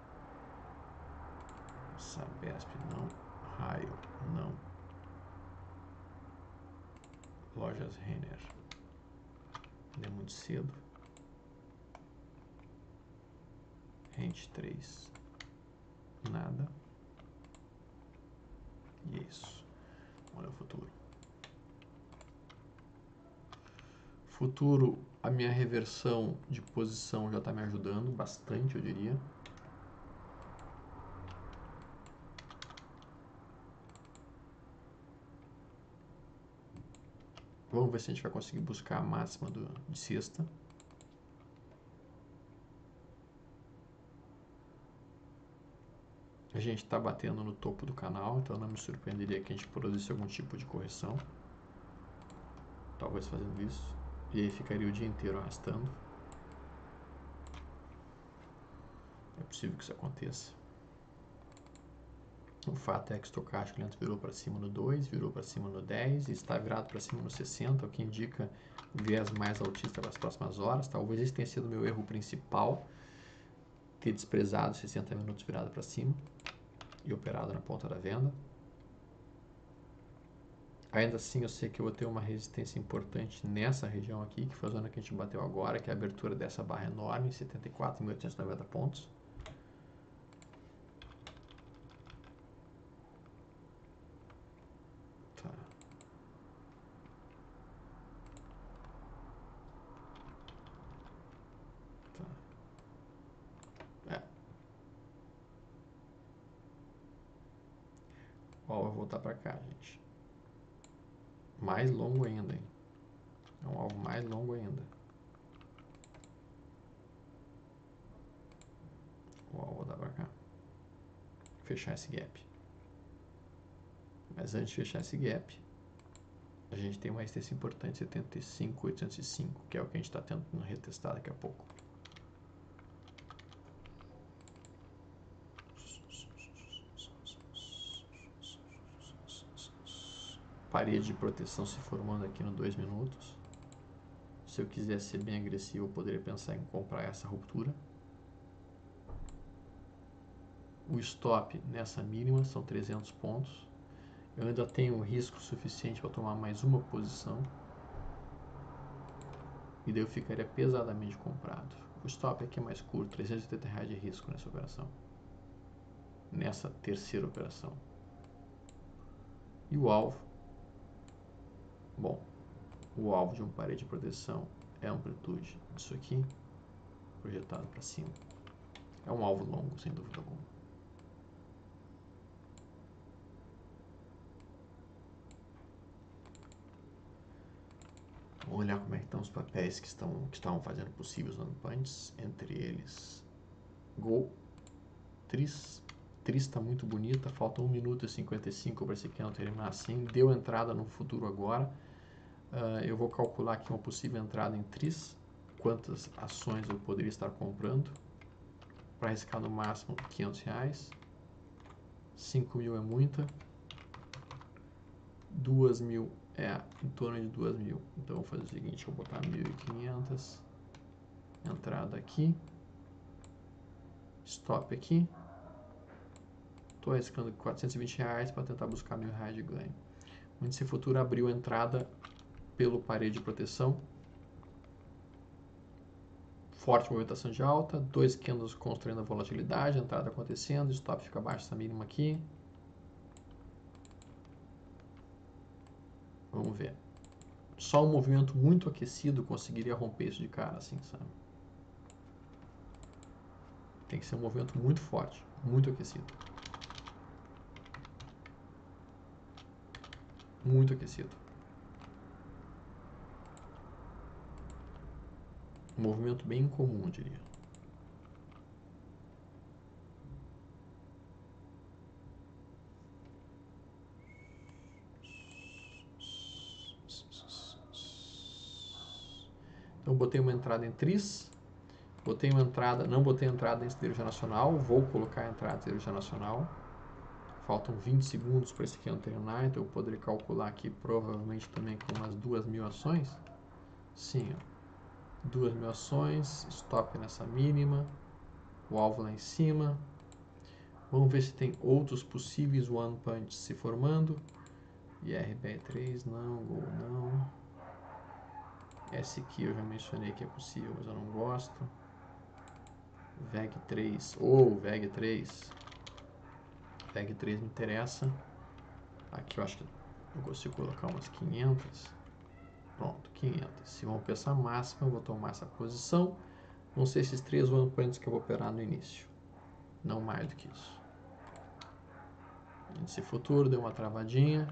Sabesp, não. Raio, não. Lojas Renner, não é muito cedo. Rente 3, nada. E é isso. Olha o futuro. Futuro, a minha reversão de posição já está me ajudando bastante, eu diria. Vamos ver se a gente vai conseguir buscar a máxima de sexta. A gente está batendo no topo do canal, então não me surpreenderia que a gente produzisse algum tipo de correção. Talvez fazendo isso. E aí ficaria o dia inteiro arrastando. É possível que isso aconteça. O fato é que o estocástico lento virou para cima no 2, virou para cima no 10 e está virado para cima no 60, o que indica o viés mais altista para as próximas horas. Talvez esse tenha sido o meu erro principal, ter desprezado 60 minutos virado para cima e operado na ponta da venda. Ainda assim, eu sei que eu vou ter uma resistência importante nessa região aqui, que foi a zona que a gente bateu agora, que é a abertura dessa barra enorme, 74.890 pontos. Tá. O alvo vai voltar para cá, gente. Mais longo ainda, hein? É um alvo mais longo ainda. O alvo vai voltar para cá. Fechar esse gap. Mas antes de fechar esse gap, a gente tem uma resistência importante, 75.805, que é o que a gente está tentando retestar daqui a pouco. Parede de proteção se formando aqui no 2 minutos. Se eu quiser ser bem agressivo, eu poderia pensar em comprar essa ruptura. O stop nessa mínima são 300 pontos. Eu ainda tenho risco suficiente para tomar mais uma posição. E daí eu ficaria pesadamente comprado. O stop aqui é mais curto, R$380 de risco nessa operação. Nessa terceira operação. E o alvo? Bom, o alvo de uma parede de proteção é a amplitude disso aqui, projetado para cima. É um alvo longo, sem dúvida alguma. Vamos olhar como é que estão os papéis que estavam fazendo possíveis one-punts. Entre eles, Go, Tris. Tris está muito bonita, falta 1 minuto e 55 para esse candle terminar assim. Deu entrada no futuro agora. Eu vou calcular aqui uma possível entrada em Tris. Quantas ações eu poderia estar comprando. Para arriscar no máximo R$500. 5 mil é muita. 2 mil é em torno de 2 mil. Então, eu vou fazer o seguinte, eu vou botar 1.500. Entrada aqui. Stop aqui. Estou arriscando R$420 para tentar buscar R$1.000 de ganho. O índice futuro abriu entrada pelo parede de proteção. Forte movimentação de alta. 2 candles construindo a volatilidade. Entrada acontecendo. Stop fica abaixo dessa mínima aqui. Vamos ver. Só um movimento muito aquecido conseguiria romper isso de cara, assim, sabe? Tem que ser um movimento muito forte, muito aquecido. Muito aquecido. Um movimento bem incomum, eu diria. Então, botei uma entrada em Tris. Botei uma entrada, não botei entrada em Siderurgia Nacional. Vou colocar a entrada em Siderurgia Nacional. Faltam 20 segundos para esse candle terminar. Então, eu poderia calcular aqui provavelmente também com umas 2.000 ações. Sim, ó. 2.000 ações. Stop nessa mínima. O alvo lá em cima. Vamos ver se tem outros possíveis one punch se formando. IRBR3 não, Go não. Esse aqui eu já mencionei que é possível, mas eu não gosto. VEG3 ou VEG3. VEG3 me interessa. Aqui eu acho que eu consigo colocar umas 500. Pronto, 500. Se vão pensar máxima, eu vou tomar essa posição. Vão ser esses 3 one punches que eu vou operar no início. Não mais do que isso. Índice futuro deu uma travadinha.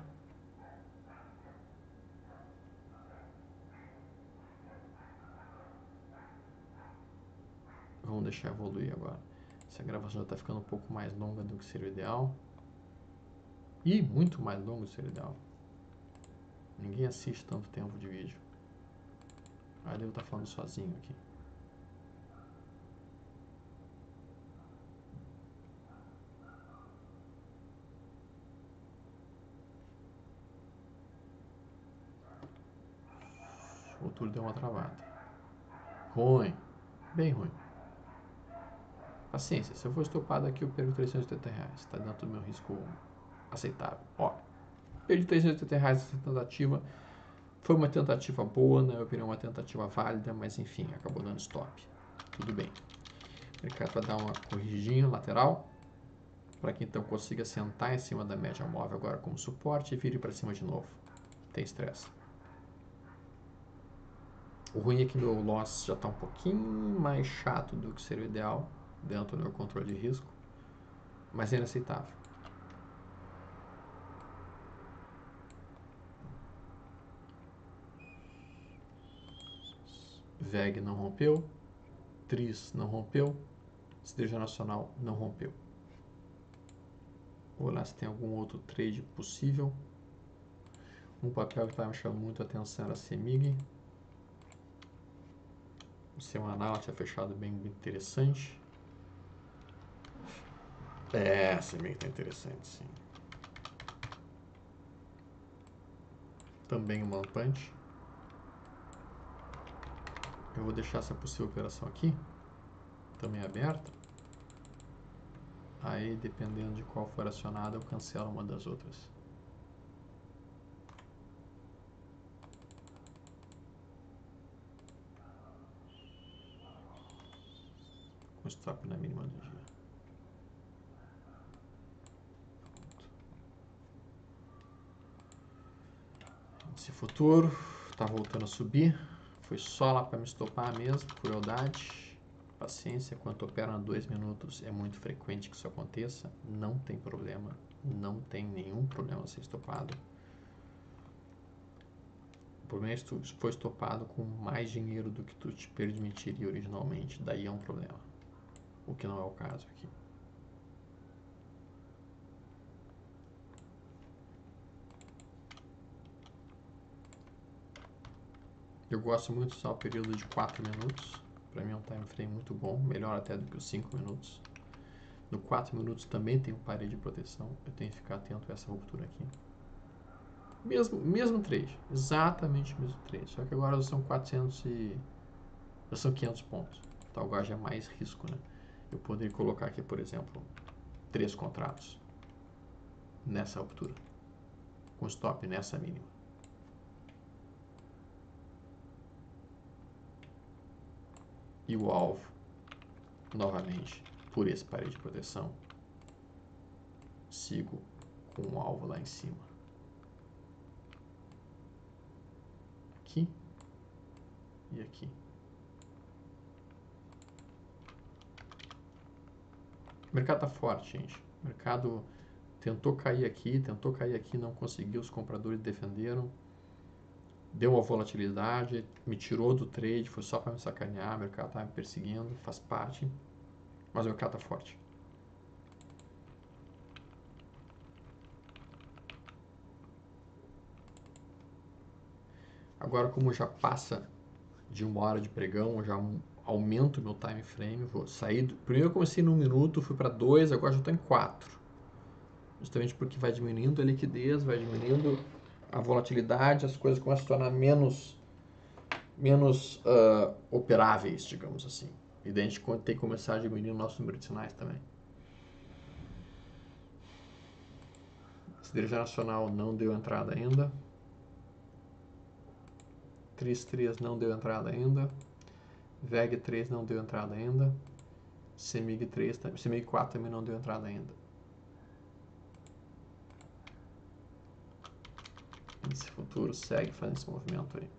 Vamos deixar evoluir agora. Essa gravação já está ficando um pouco mais longa do que seria o ideal. E muito mais longa do que seria o ideal. Ninguém assiste tanto tempo de vídeo. Ah, eu devo estar falando sozinho aqui. O futuro deu uma travada. Ruim. Bem ruim. Paciência, se eu for estopado aqui, eu perco R$380. Está dentro do meu risco aceitável. Ó, perdi R$380 nessa tentativa. Foi uma tentativa boa, na minha opinião, uma tentativa válida, mas enfim, acabou dando stop. Tudo bem. O mercado vai dar uma corrigidinha lateral, para que então consiga sentar em cima da média móvel agora como suporte e vire para cima de novo. Tem estresse. O ruim é que meu loss já está um pouquinho mais chato do que seria o ideal, dentro do meu controle de risco, mas é inaceitável. VEG não rompeu, TRIS não rompeu, Siderurgia Nacional não rompeu. Vou olhar se tem algum outro trade possível. Um papel que estava me chamando muito a atenção era a CEMIG. O semanal tinha fechado bem interessante. A CEMIG está interessante, sim. Também uma Ampante. Eu vou deixar essa possível operação aqui, também aberta. Aí, dependendo de qual for acionada, eu cancelo uma das outras. Com stop na mínima do dia. Esse futuro está voltando a subir. Foi só lá para me estopar mesmo, crueldade. Paciência, quando opera a 2 minutos, é muito frequente que isso aconteça. Não tem problema. Não tem nenhum problema ser estopado. O problema é se tu for estopado com mais dinheiro do que tu te permitiria originalmente. Daí é um problema. O que não é o caso aqui. Eu gosto muito de usar o período de 4 minutos. Para mim é um time frame muito bom, melhor até do que os 5 minutos. No 4 minutos também tem um parede de proteção. Eu tenho que ficar atento a essa ruptura aqui. Mesmo trade, exatamente o mesmo trade. Só que agora são 500 pontos. Então agora já é mais risco, né? Eu poderia colocar aqui, por exemplo, 3 contratos nessa ruptura, com stop nessa mínima. E o alvo, novamente, por esse parede de proteção, sigo com o alvo lá em cima. Aqui e aqui. O mercado está forte, gente. O mercado tentou cair aqui, não conseguiu, os compradores defenderam. Deu uma volatilidade, me tirou do trade, foi só para me sacanear, o mercado estava me perseguindo, faz parte, mas o mercado está forte. Agora, como já passa de 1 hora de pregão, eu já aumento o meu time frame, vou sair. Primeiro eu comecei no 1 minuto, fui para 2, agora já estou em 4. Justamente porque vai diminuindo a liquidez, vai diminuindo a volatilidade, as coisas começam a se tornar menos operáveis, digamos assim. E daí a gente tem que começar a diminuir o nosso número de sinais também. Siderurgia Nacional não deu entrada ainda. TRIS 3 não deu entrada ainda. VEG 3 não deu entrada ainda. CEMIG 4 também não deu entrada ainda. Esse futuro segue fazendo esse movimento aí.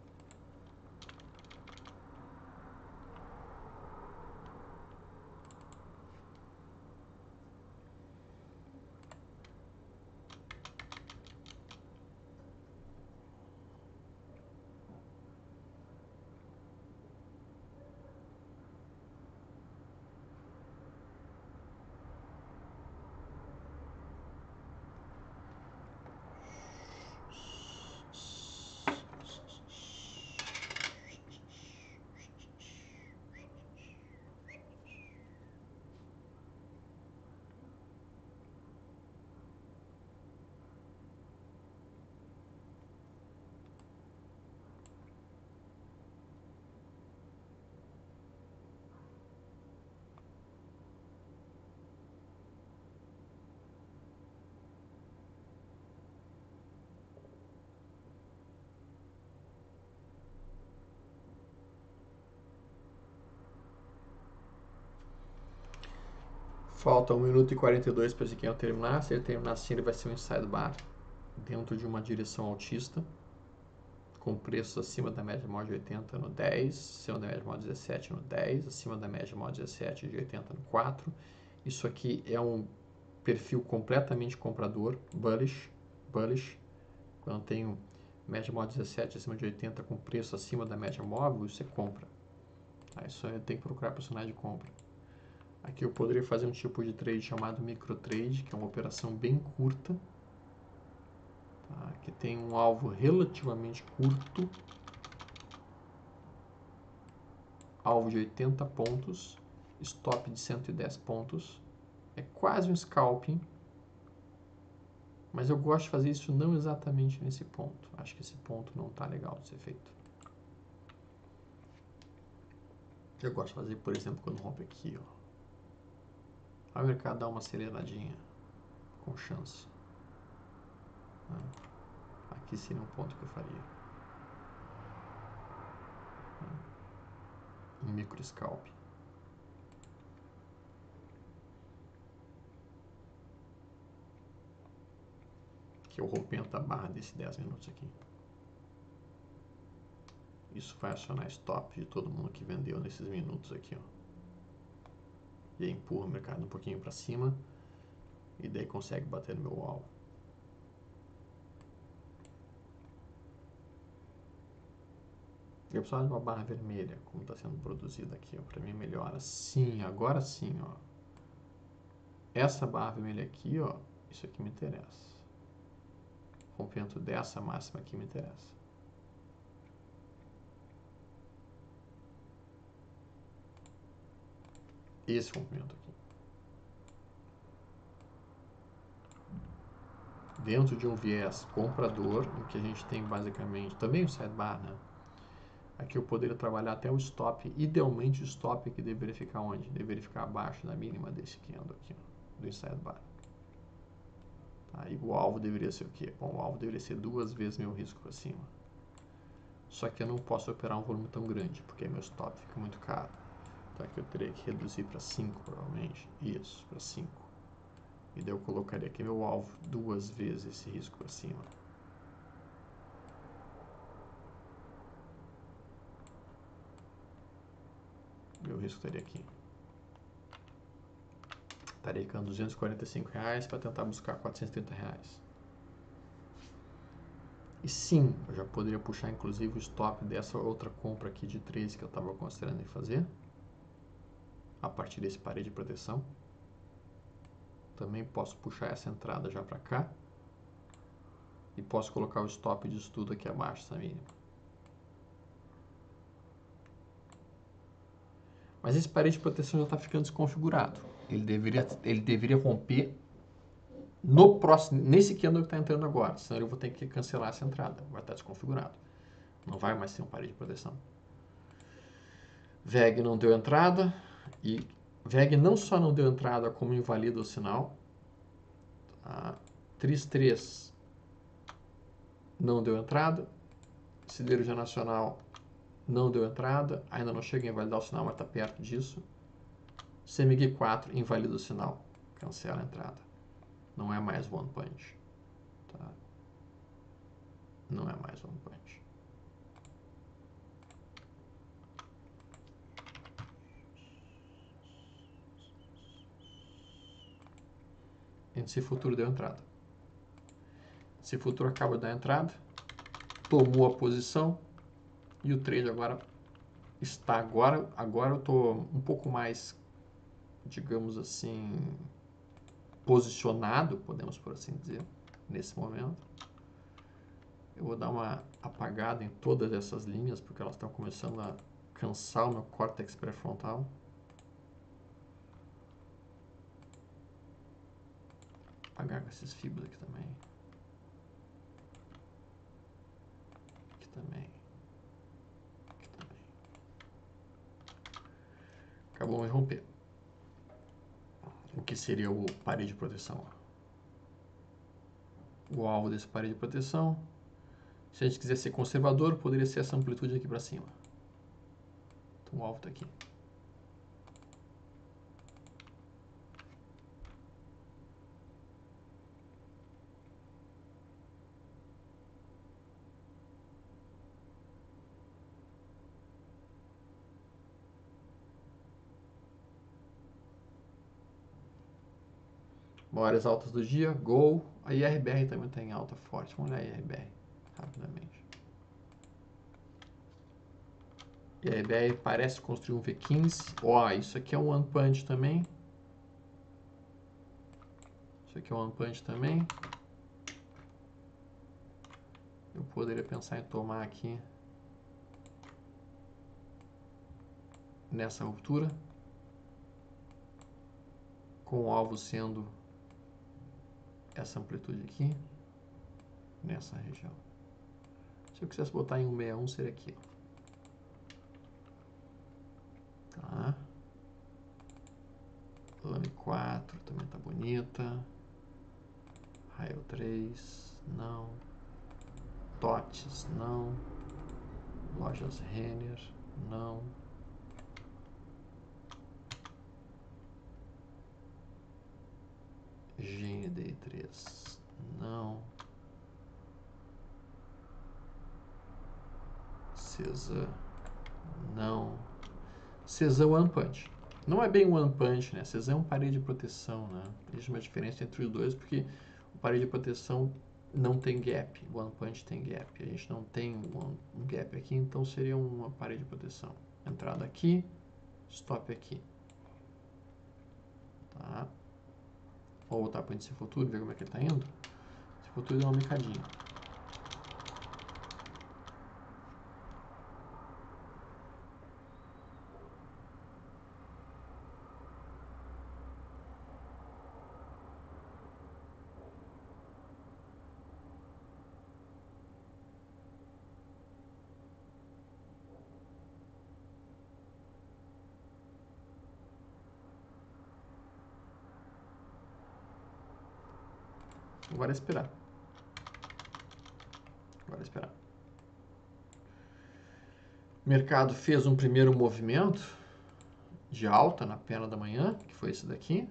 Falta 1 minuto e 42 para esse aqui terminar. Se ele terminar assim, ele vai ser um inside bar dentro de uma direção altista, com preços acima da média móvel de 80 no 10, acima da média móvel de 17 no 10, acima da média móvel de 17 de 80 no 4. Isso aqui é um perfil completamente comprador, bullish. Quando tenho média móvel 17 acima de 80 com preço acima da média móvel, isso é compra. Tá? Isso aí tem que procurar personagem de compra. Aqui eu poderia fazer um tipo de trade chamado micro trade, que é uma operação bem curta, tá? Que tem um alvo relativamente curto, alvo de 80 pontos, stop de 110 pontos, é quase um scalping, mas eu gosto de fazer isso não exatamente nesse ponto. Acho que esse ponto não está legal de ser feito. Eu gosto de fazer, por exemplo, quando rompe aqui, ó. Aí o mercado dá uma aceleradinha, com chance. Aqui seria um ponto que eu faria. Um micro scalp. Que é o rompimento da barra desse 10 minutos aqui. Isso vai acionar stop de todo mundo que vendeu nesses minutos aqui, ó. E aí empurra o mercado um pouquinho para cima e daí consegue bater no meu alvo. Eu precisava de uma barra vermelha, como está sendo produzida aqui, ó. Para mim melhora. Sim, agora sim, ó. Essa barra vermelha aqui, ó, isso aqui me interessa. Rompimento dessa máxima aqui me interessa. Esse rompimento aqui. Dentro de um viés comprador, em que a gente tem basicamente também o sidebar, né? Aqui eu poderia trabalhar até o stop. Idealmente o stop aqui deveria ficar onde? Deveria ficar abaixo da mínima desse candle aqui, ó, do inside bar. Tá? E o alvo deveria ser o quê? Bom, o alvo deveria ser 2 vezes meu risco acima. Só que eu não posso operar um volume tão grande, porque aí meu stop fica muito caro. Então aqui eu teria que reduzir para 5 provavelmente. Isso, para 5. E daí eu colocaria aqui meu alvo 2 vezes esse risco acima. Meu risco estaria aqui. Estaria ganhando R$245 para tentar buscar R$430. E sim, eu já poderia puxar inclusive o stop dessa outra compra aqui de 13 que eu estava considerando em fazer. A partir desse parede de proteção. Também posso puxar essa entrada já para cá. E posso colocar o stop disso tudo aqui abaixo, essa mínima. Mas esse parede de proteção já está ficando desconfigurado. Ele deveria romper no próximo, nesse candle que está entrando agora. Senão eu vou ter que cancelar essa entrada. Vai estar desconfigurado. Não vai mais ter um parede de proteção. VEG não deu entrada. E VEG não só não deu entrada, como invalida o sinal. Tá? TRIS 3 não deu entrada. Siderurgia Nacional não deu entrada. Ainda não chega a invalidar o sinal, mas está perto disso. CMG 4 invalida o sinal. Cancela a entrada. Não é mais One Punch. Tá? Não é mais One Punch. Índice futuro deu entrada. Esse futuro acaba de dar entrada. Tomou a posição. E o trade agora está agora eu estou um pouco mais, digamos assim, posicionado, podemos por assim dizer, nesse momento. Eu vou dar uma apagada em todas essas linhas, porque elas estão começando a cansar o meu córtex pré-frontal. Apagar com esses fibras aqui também. Aqui também. Aqui também. Acabou de romper. O que seria o parede de proteção? O alvo desse parede de proteção. Se a gente quiser ser conservador, poderia ser essa amplitude aqui para cima. Então o alvo está aqui. Maiores altas do dia, Gol. A IRBR também está em alta forte. Vamos olhar a IRBR rapidamente. E a ideia parece construir um V15. Ó, isso aqui é um One Punch também. Isso aqui é um One Punch também. Eu poderia pensar em tomar aqui nessa ruptura, com o alvo sendo essa amplitude aqui, nessa região. Se eu quisesse botar em 161, seria aqui. Tá. Lame 4 também tá bonita. Raio 3, não. Totes, não. Lojas Renner, não. GND3, não. Cezanne, não. Cezanne One Punch. Não é bem One Punch, né? Cezanne é um parede de proteção, né? Existe uma diferença entre os dois, porque o parede de proteção não tem gap, o One Punch tem gap. A gente não tem um gap aqui, então seria uma parede de proteção. Entrada aqui, stop aqui. Tá? Vou voltar para o índice futuro, ver como é que ele está indo. Esse futuro deu uma micadinha. Agora é esperar. Agora é esperar. O mercado fez um primeiro movimento de alta na perna da manhã, que foi esse daqui.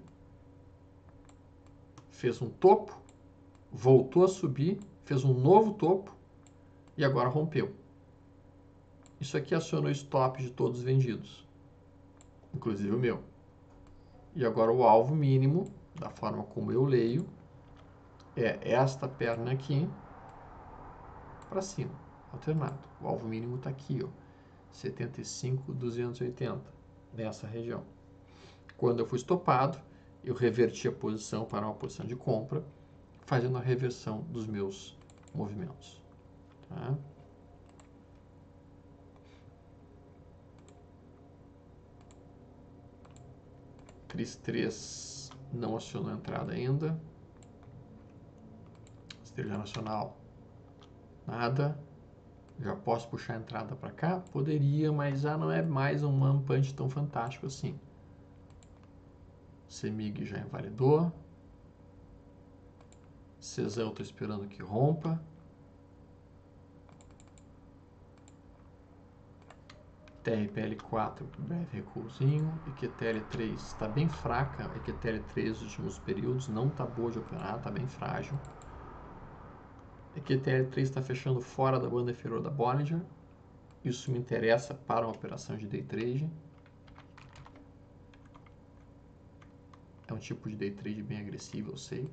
Fez um topo, voltou a subir, fez um novo topo e agora rompeu. Isso aqui acionou o stop de todos os vendidos, inclusive o meu. E agora o alvo mínimo, da forma como eu leio, é esta perna aqui para cima, alternado. O alvo mínimo está aqui, ó, 75,280, nessa região. Quando eu fui estopado, eu reverti a posição para uma posição de compra, fazendo a reversão dos meus movimentos. Tá? CRIS 3 não acionou a entrada ainda. Estrela Nacional, nada. Já posso puxar a entrada para cá? Poderia, mas já não é mais um One Punch tão fantástico assim. CEMIG já invalidou. Cezanne eu estou esperando que rompa. TRPL4, breve recuozinho. EQTL3 está bem fraca. EQTL3 nos últimos períodos não está boa de operar, está bem frágil. EQTL3 está fechando fora da banda inferior da Bollinger. Isso me interessa para uma operação de day trade. É um tipo de day trade bem agressivo, eu sei.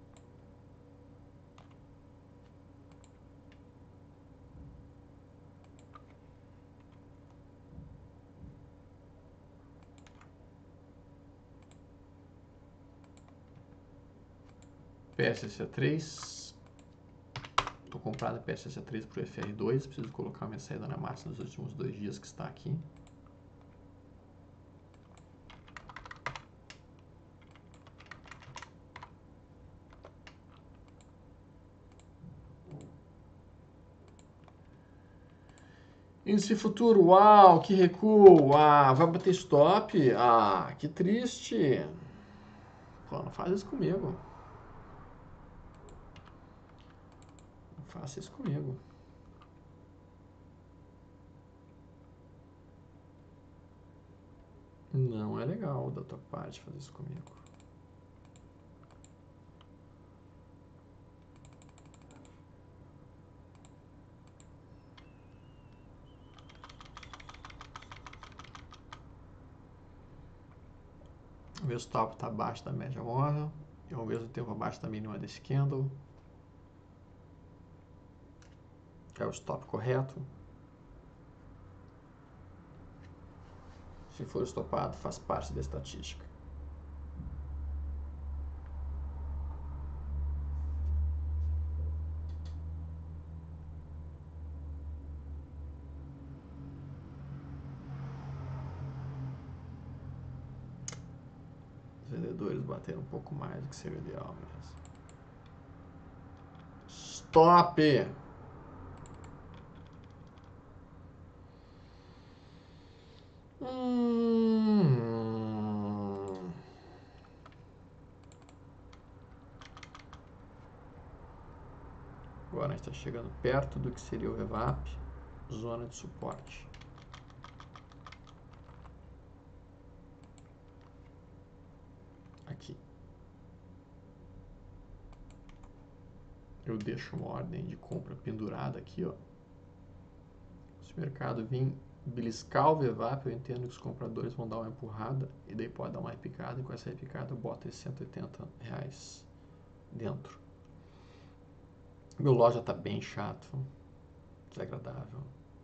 PSSA3. Estou comprado PSSA3 para o FR2. Preciso colocar minha saída na máxima nos últimos 2 dias que está aqui. Índice futuro, uau, que recuo, vai bater stop, que triste. Pô, não faz isso comigo. Não faça isso comigo. Não é legal da tua parte fazer isso comigo. O meu stop está abaixo da média móvel e ao mesmo tempo abaixo da mínima desse candle. Que é o stop correto. Se for estopado, faz parte da estatística. Os vendedores bateram um pouco mais do que seria o ideal mesmo. Stop! Agora a gente está chegando perto do que seria o VWAP, zona de suporte. Aqui. Eu deixo uma ordem de compra pendurada aqui, ó. Se o mercado vir beliscar o VWAP, eu entendo que os compradores vão dar uma empurrada e daí pode dar uma repicada, e com essa repicada eu boto esses R$180 dentro. Meu loja tá bem chato, desagradável.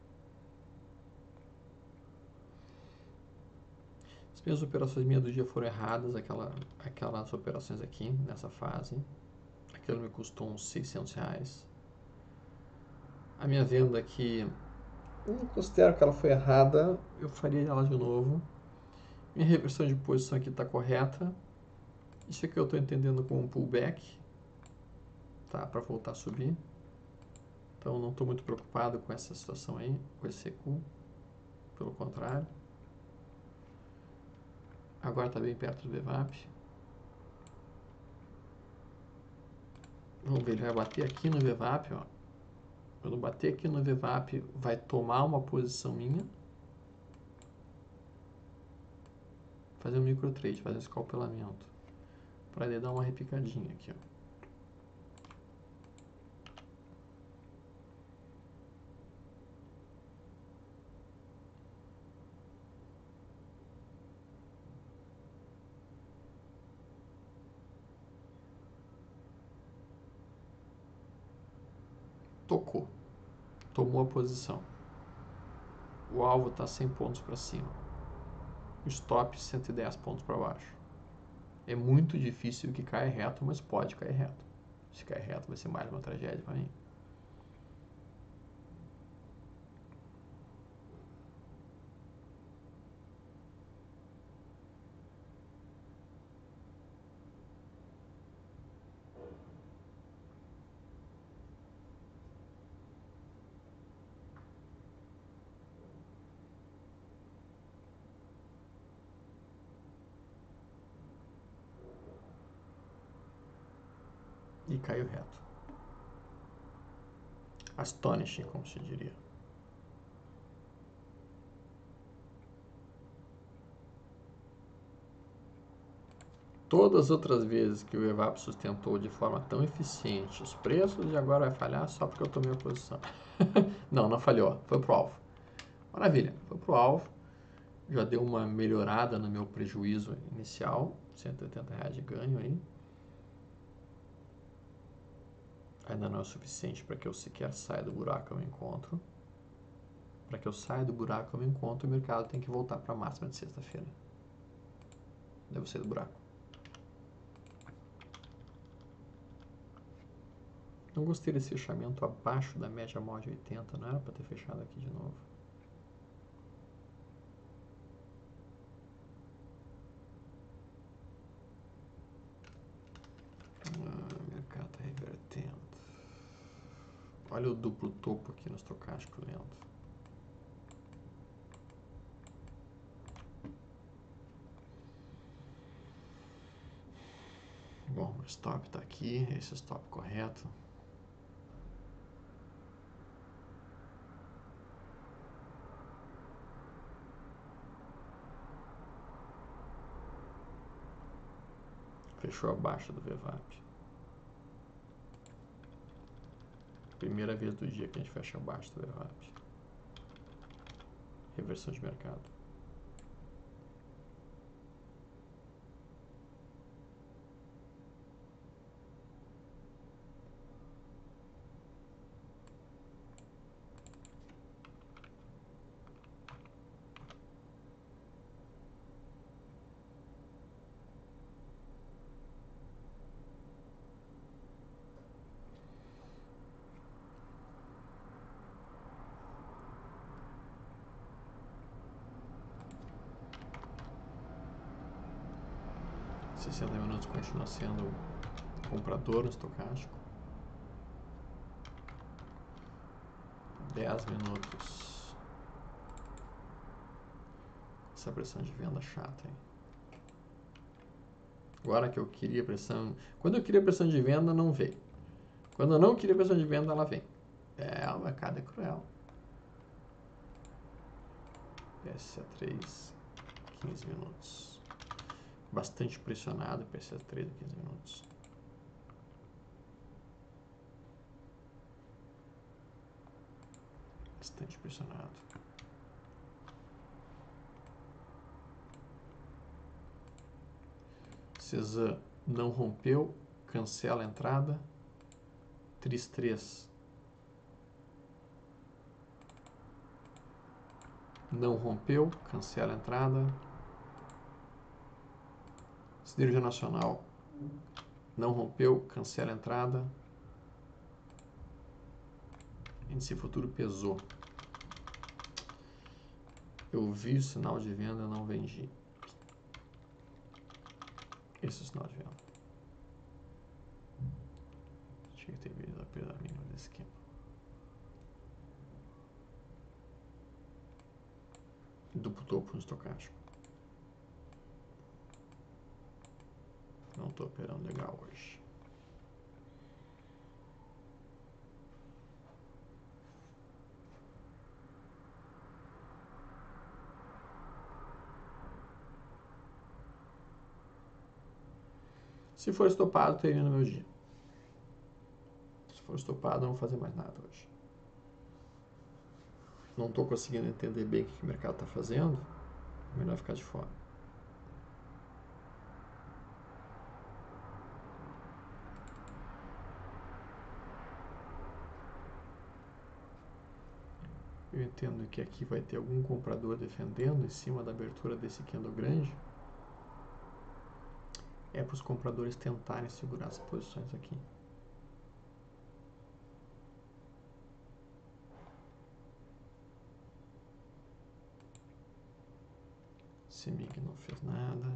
As minhas operações minhas do dia foram erradas, aquelas operações aqui, nessa fase. Aquilo me custou uns R$600. A minha venda aqui, eu considero que ela foi errada, eu faria ela de novo. Minha reversão de posição aqui está correta. Isso aqui eu estou entendendo como um pullback, tá? Para voltar a subir. Então não estou muito preocupado com essa situação aí, com esse recuo. Pelo contrário. Agora está bem perto do VWAP. Vamos ver, ele vai bater aqui no VWAP, ó. Quando bater aqui no VWAP, vai tomar uma posição minha. Fazer um micro trade, fazer um escalpelamento. Para ele dar uma repicadinha aqui, ó. Tocou. Tomou a posição. O alvo está 100 pontos para cima. O stop 110 pontos para baixo. É muito difícil que caia reto, mas pode cair reto. Se cair reto vai ser mais uma tragédia para mim. E caiu reto. Astonishing, como se diria. Todas as outras vezes que o VWAP sustentou de forma tão eficiente os preços, e agora vai falhar só porque eu tomei a posição. Não, não falhou. Foi pro alvo. Maravilha. Foi pro alvo. Já deu uma melhorada no meu prejuízo inicial. R$180 de ganho aí. Ainda não é o suficiente para que eu sequer saia do buraco que eu me encontro. Para que eu saia do buraco que eu me encontro, o mercado tem que voltar para a máxima de sexta-feira. Devo sair do buraco. Não gostei desse fechamento abaixo da média móvel de 80. Não era para ter fechado aqui de novo. O mercado está revertendo. Olha o duplo topo aqui no estocástico lento. Bom, o stop está aqui, esse é o stop correto. Fechou abaixo do VWAP. Primeira vez do dia que a gente fecha abaixo do VWAP. Reversão de mercado. 60 minutos continua sendo comprador no estocástico. 10 minutos. Essa pressão de venda chata, hein? Agora que eu queria pressão... Quando eu queria pressão de venda, não veio. Quando eu não queria pressão de venda, ela vem. O mercado é cruel. PSA3, 15 minutos. Bastante pressionado, PSA3 a 15 minutos. Bastante pressionado. Cezanne não rompeu, cancela a entrada. Tris 3 não rompeu, cancela a entrada. Siderurgia Nacional não rompeu, cancela a entrada. Índice futuro pesou. Eu vi o sinal de venda, não vendi. Esse é o sinal de venda. Tinha que ter visto a perda mínima desse esquema. Duplo topo no estocástico. Não estou operando legal hoje. Se for estopado, termina meu dia. Se for estopado, não vou fazer mais nada hoje. Não estou conseguindo entender bem o que o mercado está fazendo. Melhor ficar de fora. Eu entendo que aqui vai ter algum comprador defendendo em cima da abertura desse candle grande. É para os compradores tentarem segurar as posições aqui. CEMIG não fez nada.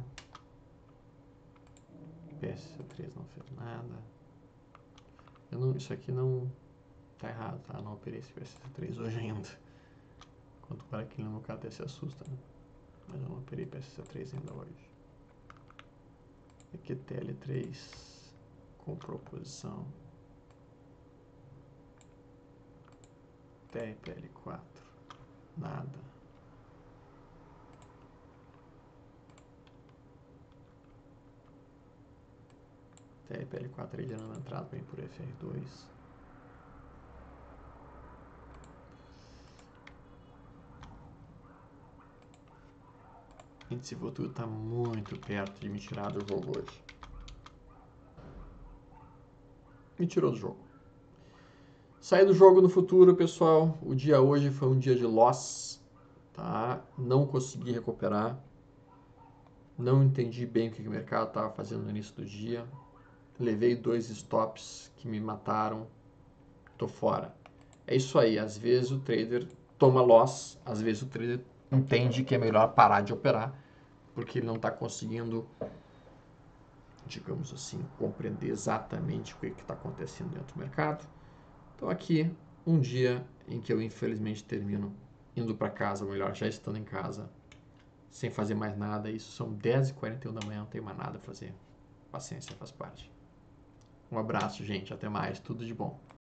PSA3 não fez nada. Isso aqui não tá errado, tá? Não operei esse PSA3 hoje ainda. Quanto para aqui no mercado até se assusta, né? Mas eu não operei PSA3 ainda hoje. Aqui TL3 comprou posição. TRPL4 nada. TRPL4 aí gerando entrada bem por FR2. Índice futuro está muito perto de me tirar do jogo hoje. Me tirou do jogo. Saí do jogo no futuro, pessoal. O dia hoje foi um dia de loss, tá? Não consegui recuperar. Não entendi bem o que o mercado estava fazendo no início do dia. Levei 2 stops que me mataram. Tô fora. É isso aí. Às vezes o trader toma loss, às vezes o trader entende que é melhor parar de operar, porque ele não está conseguindo, digamos assim, compreender exatamente o que está acontecendo dentro do mercado. Então aqui, um dia em que eu infelizmente termino indo para casa, ou melhor, já estando em casa, sem fazer mais nada. Isso são 10h41 da manhã, não tenho mais nada a fazer. Paciência, faz parte. Um abraço, gente. Até mais. Tudo de bom.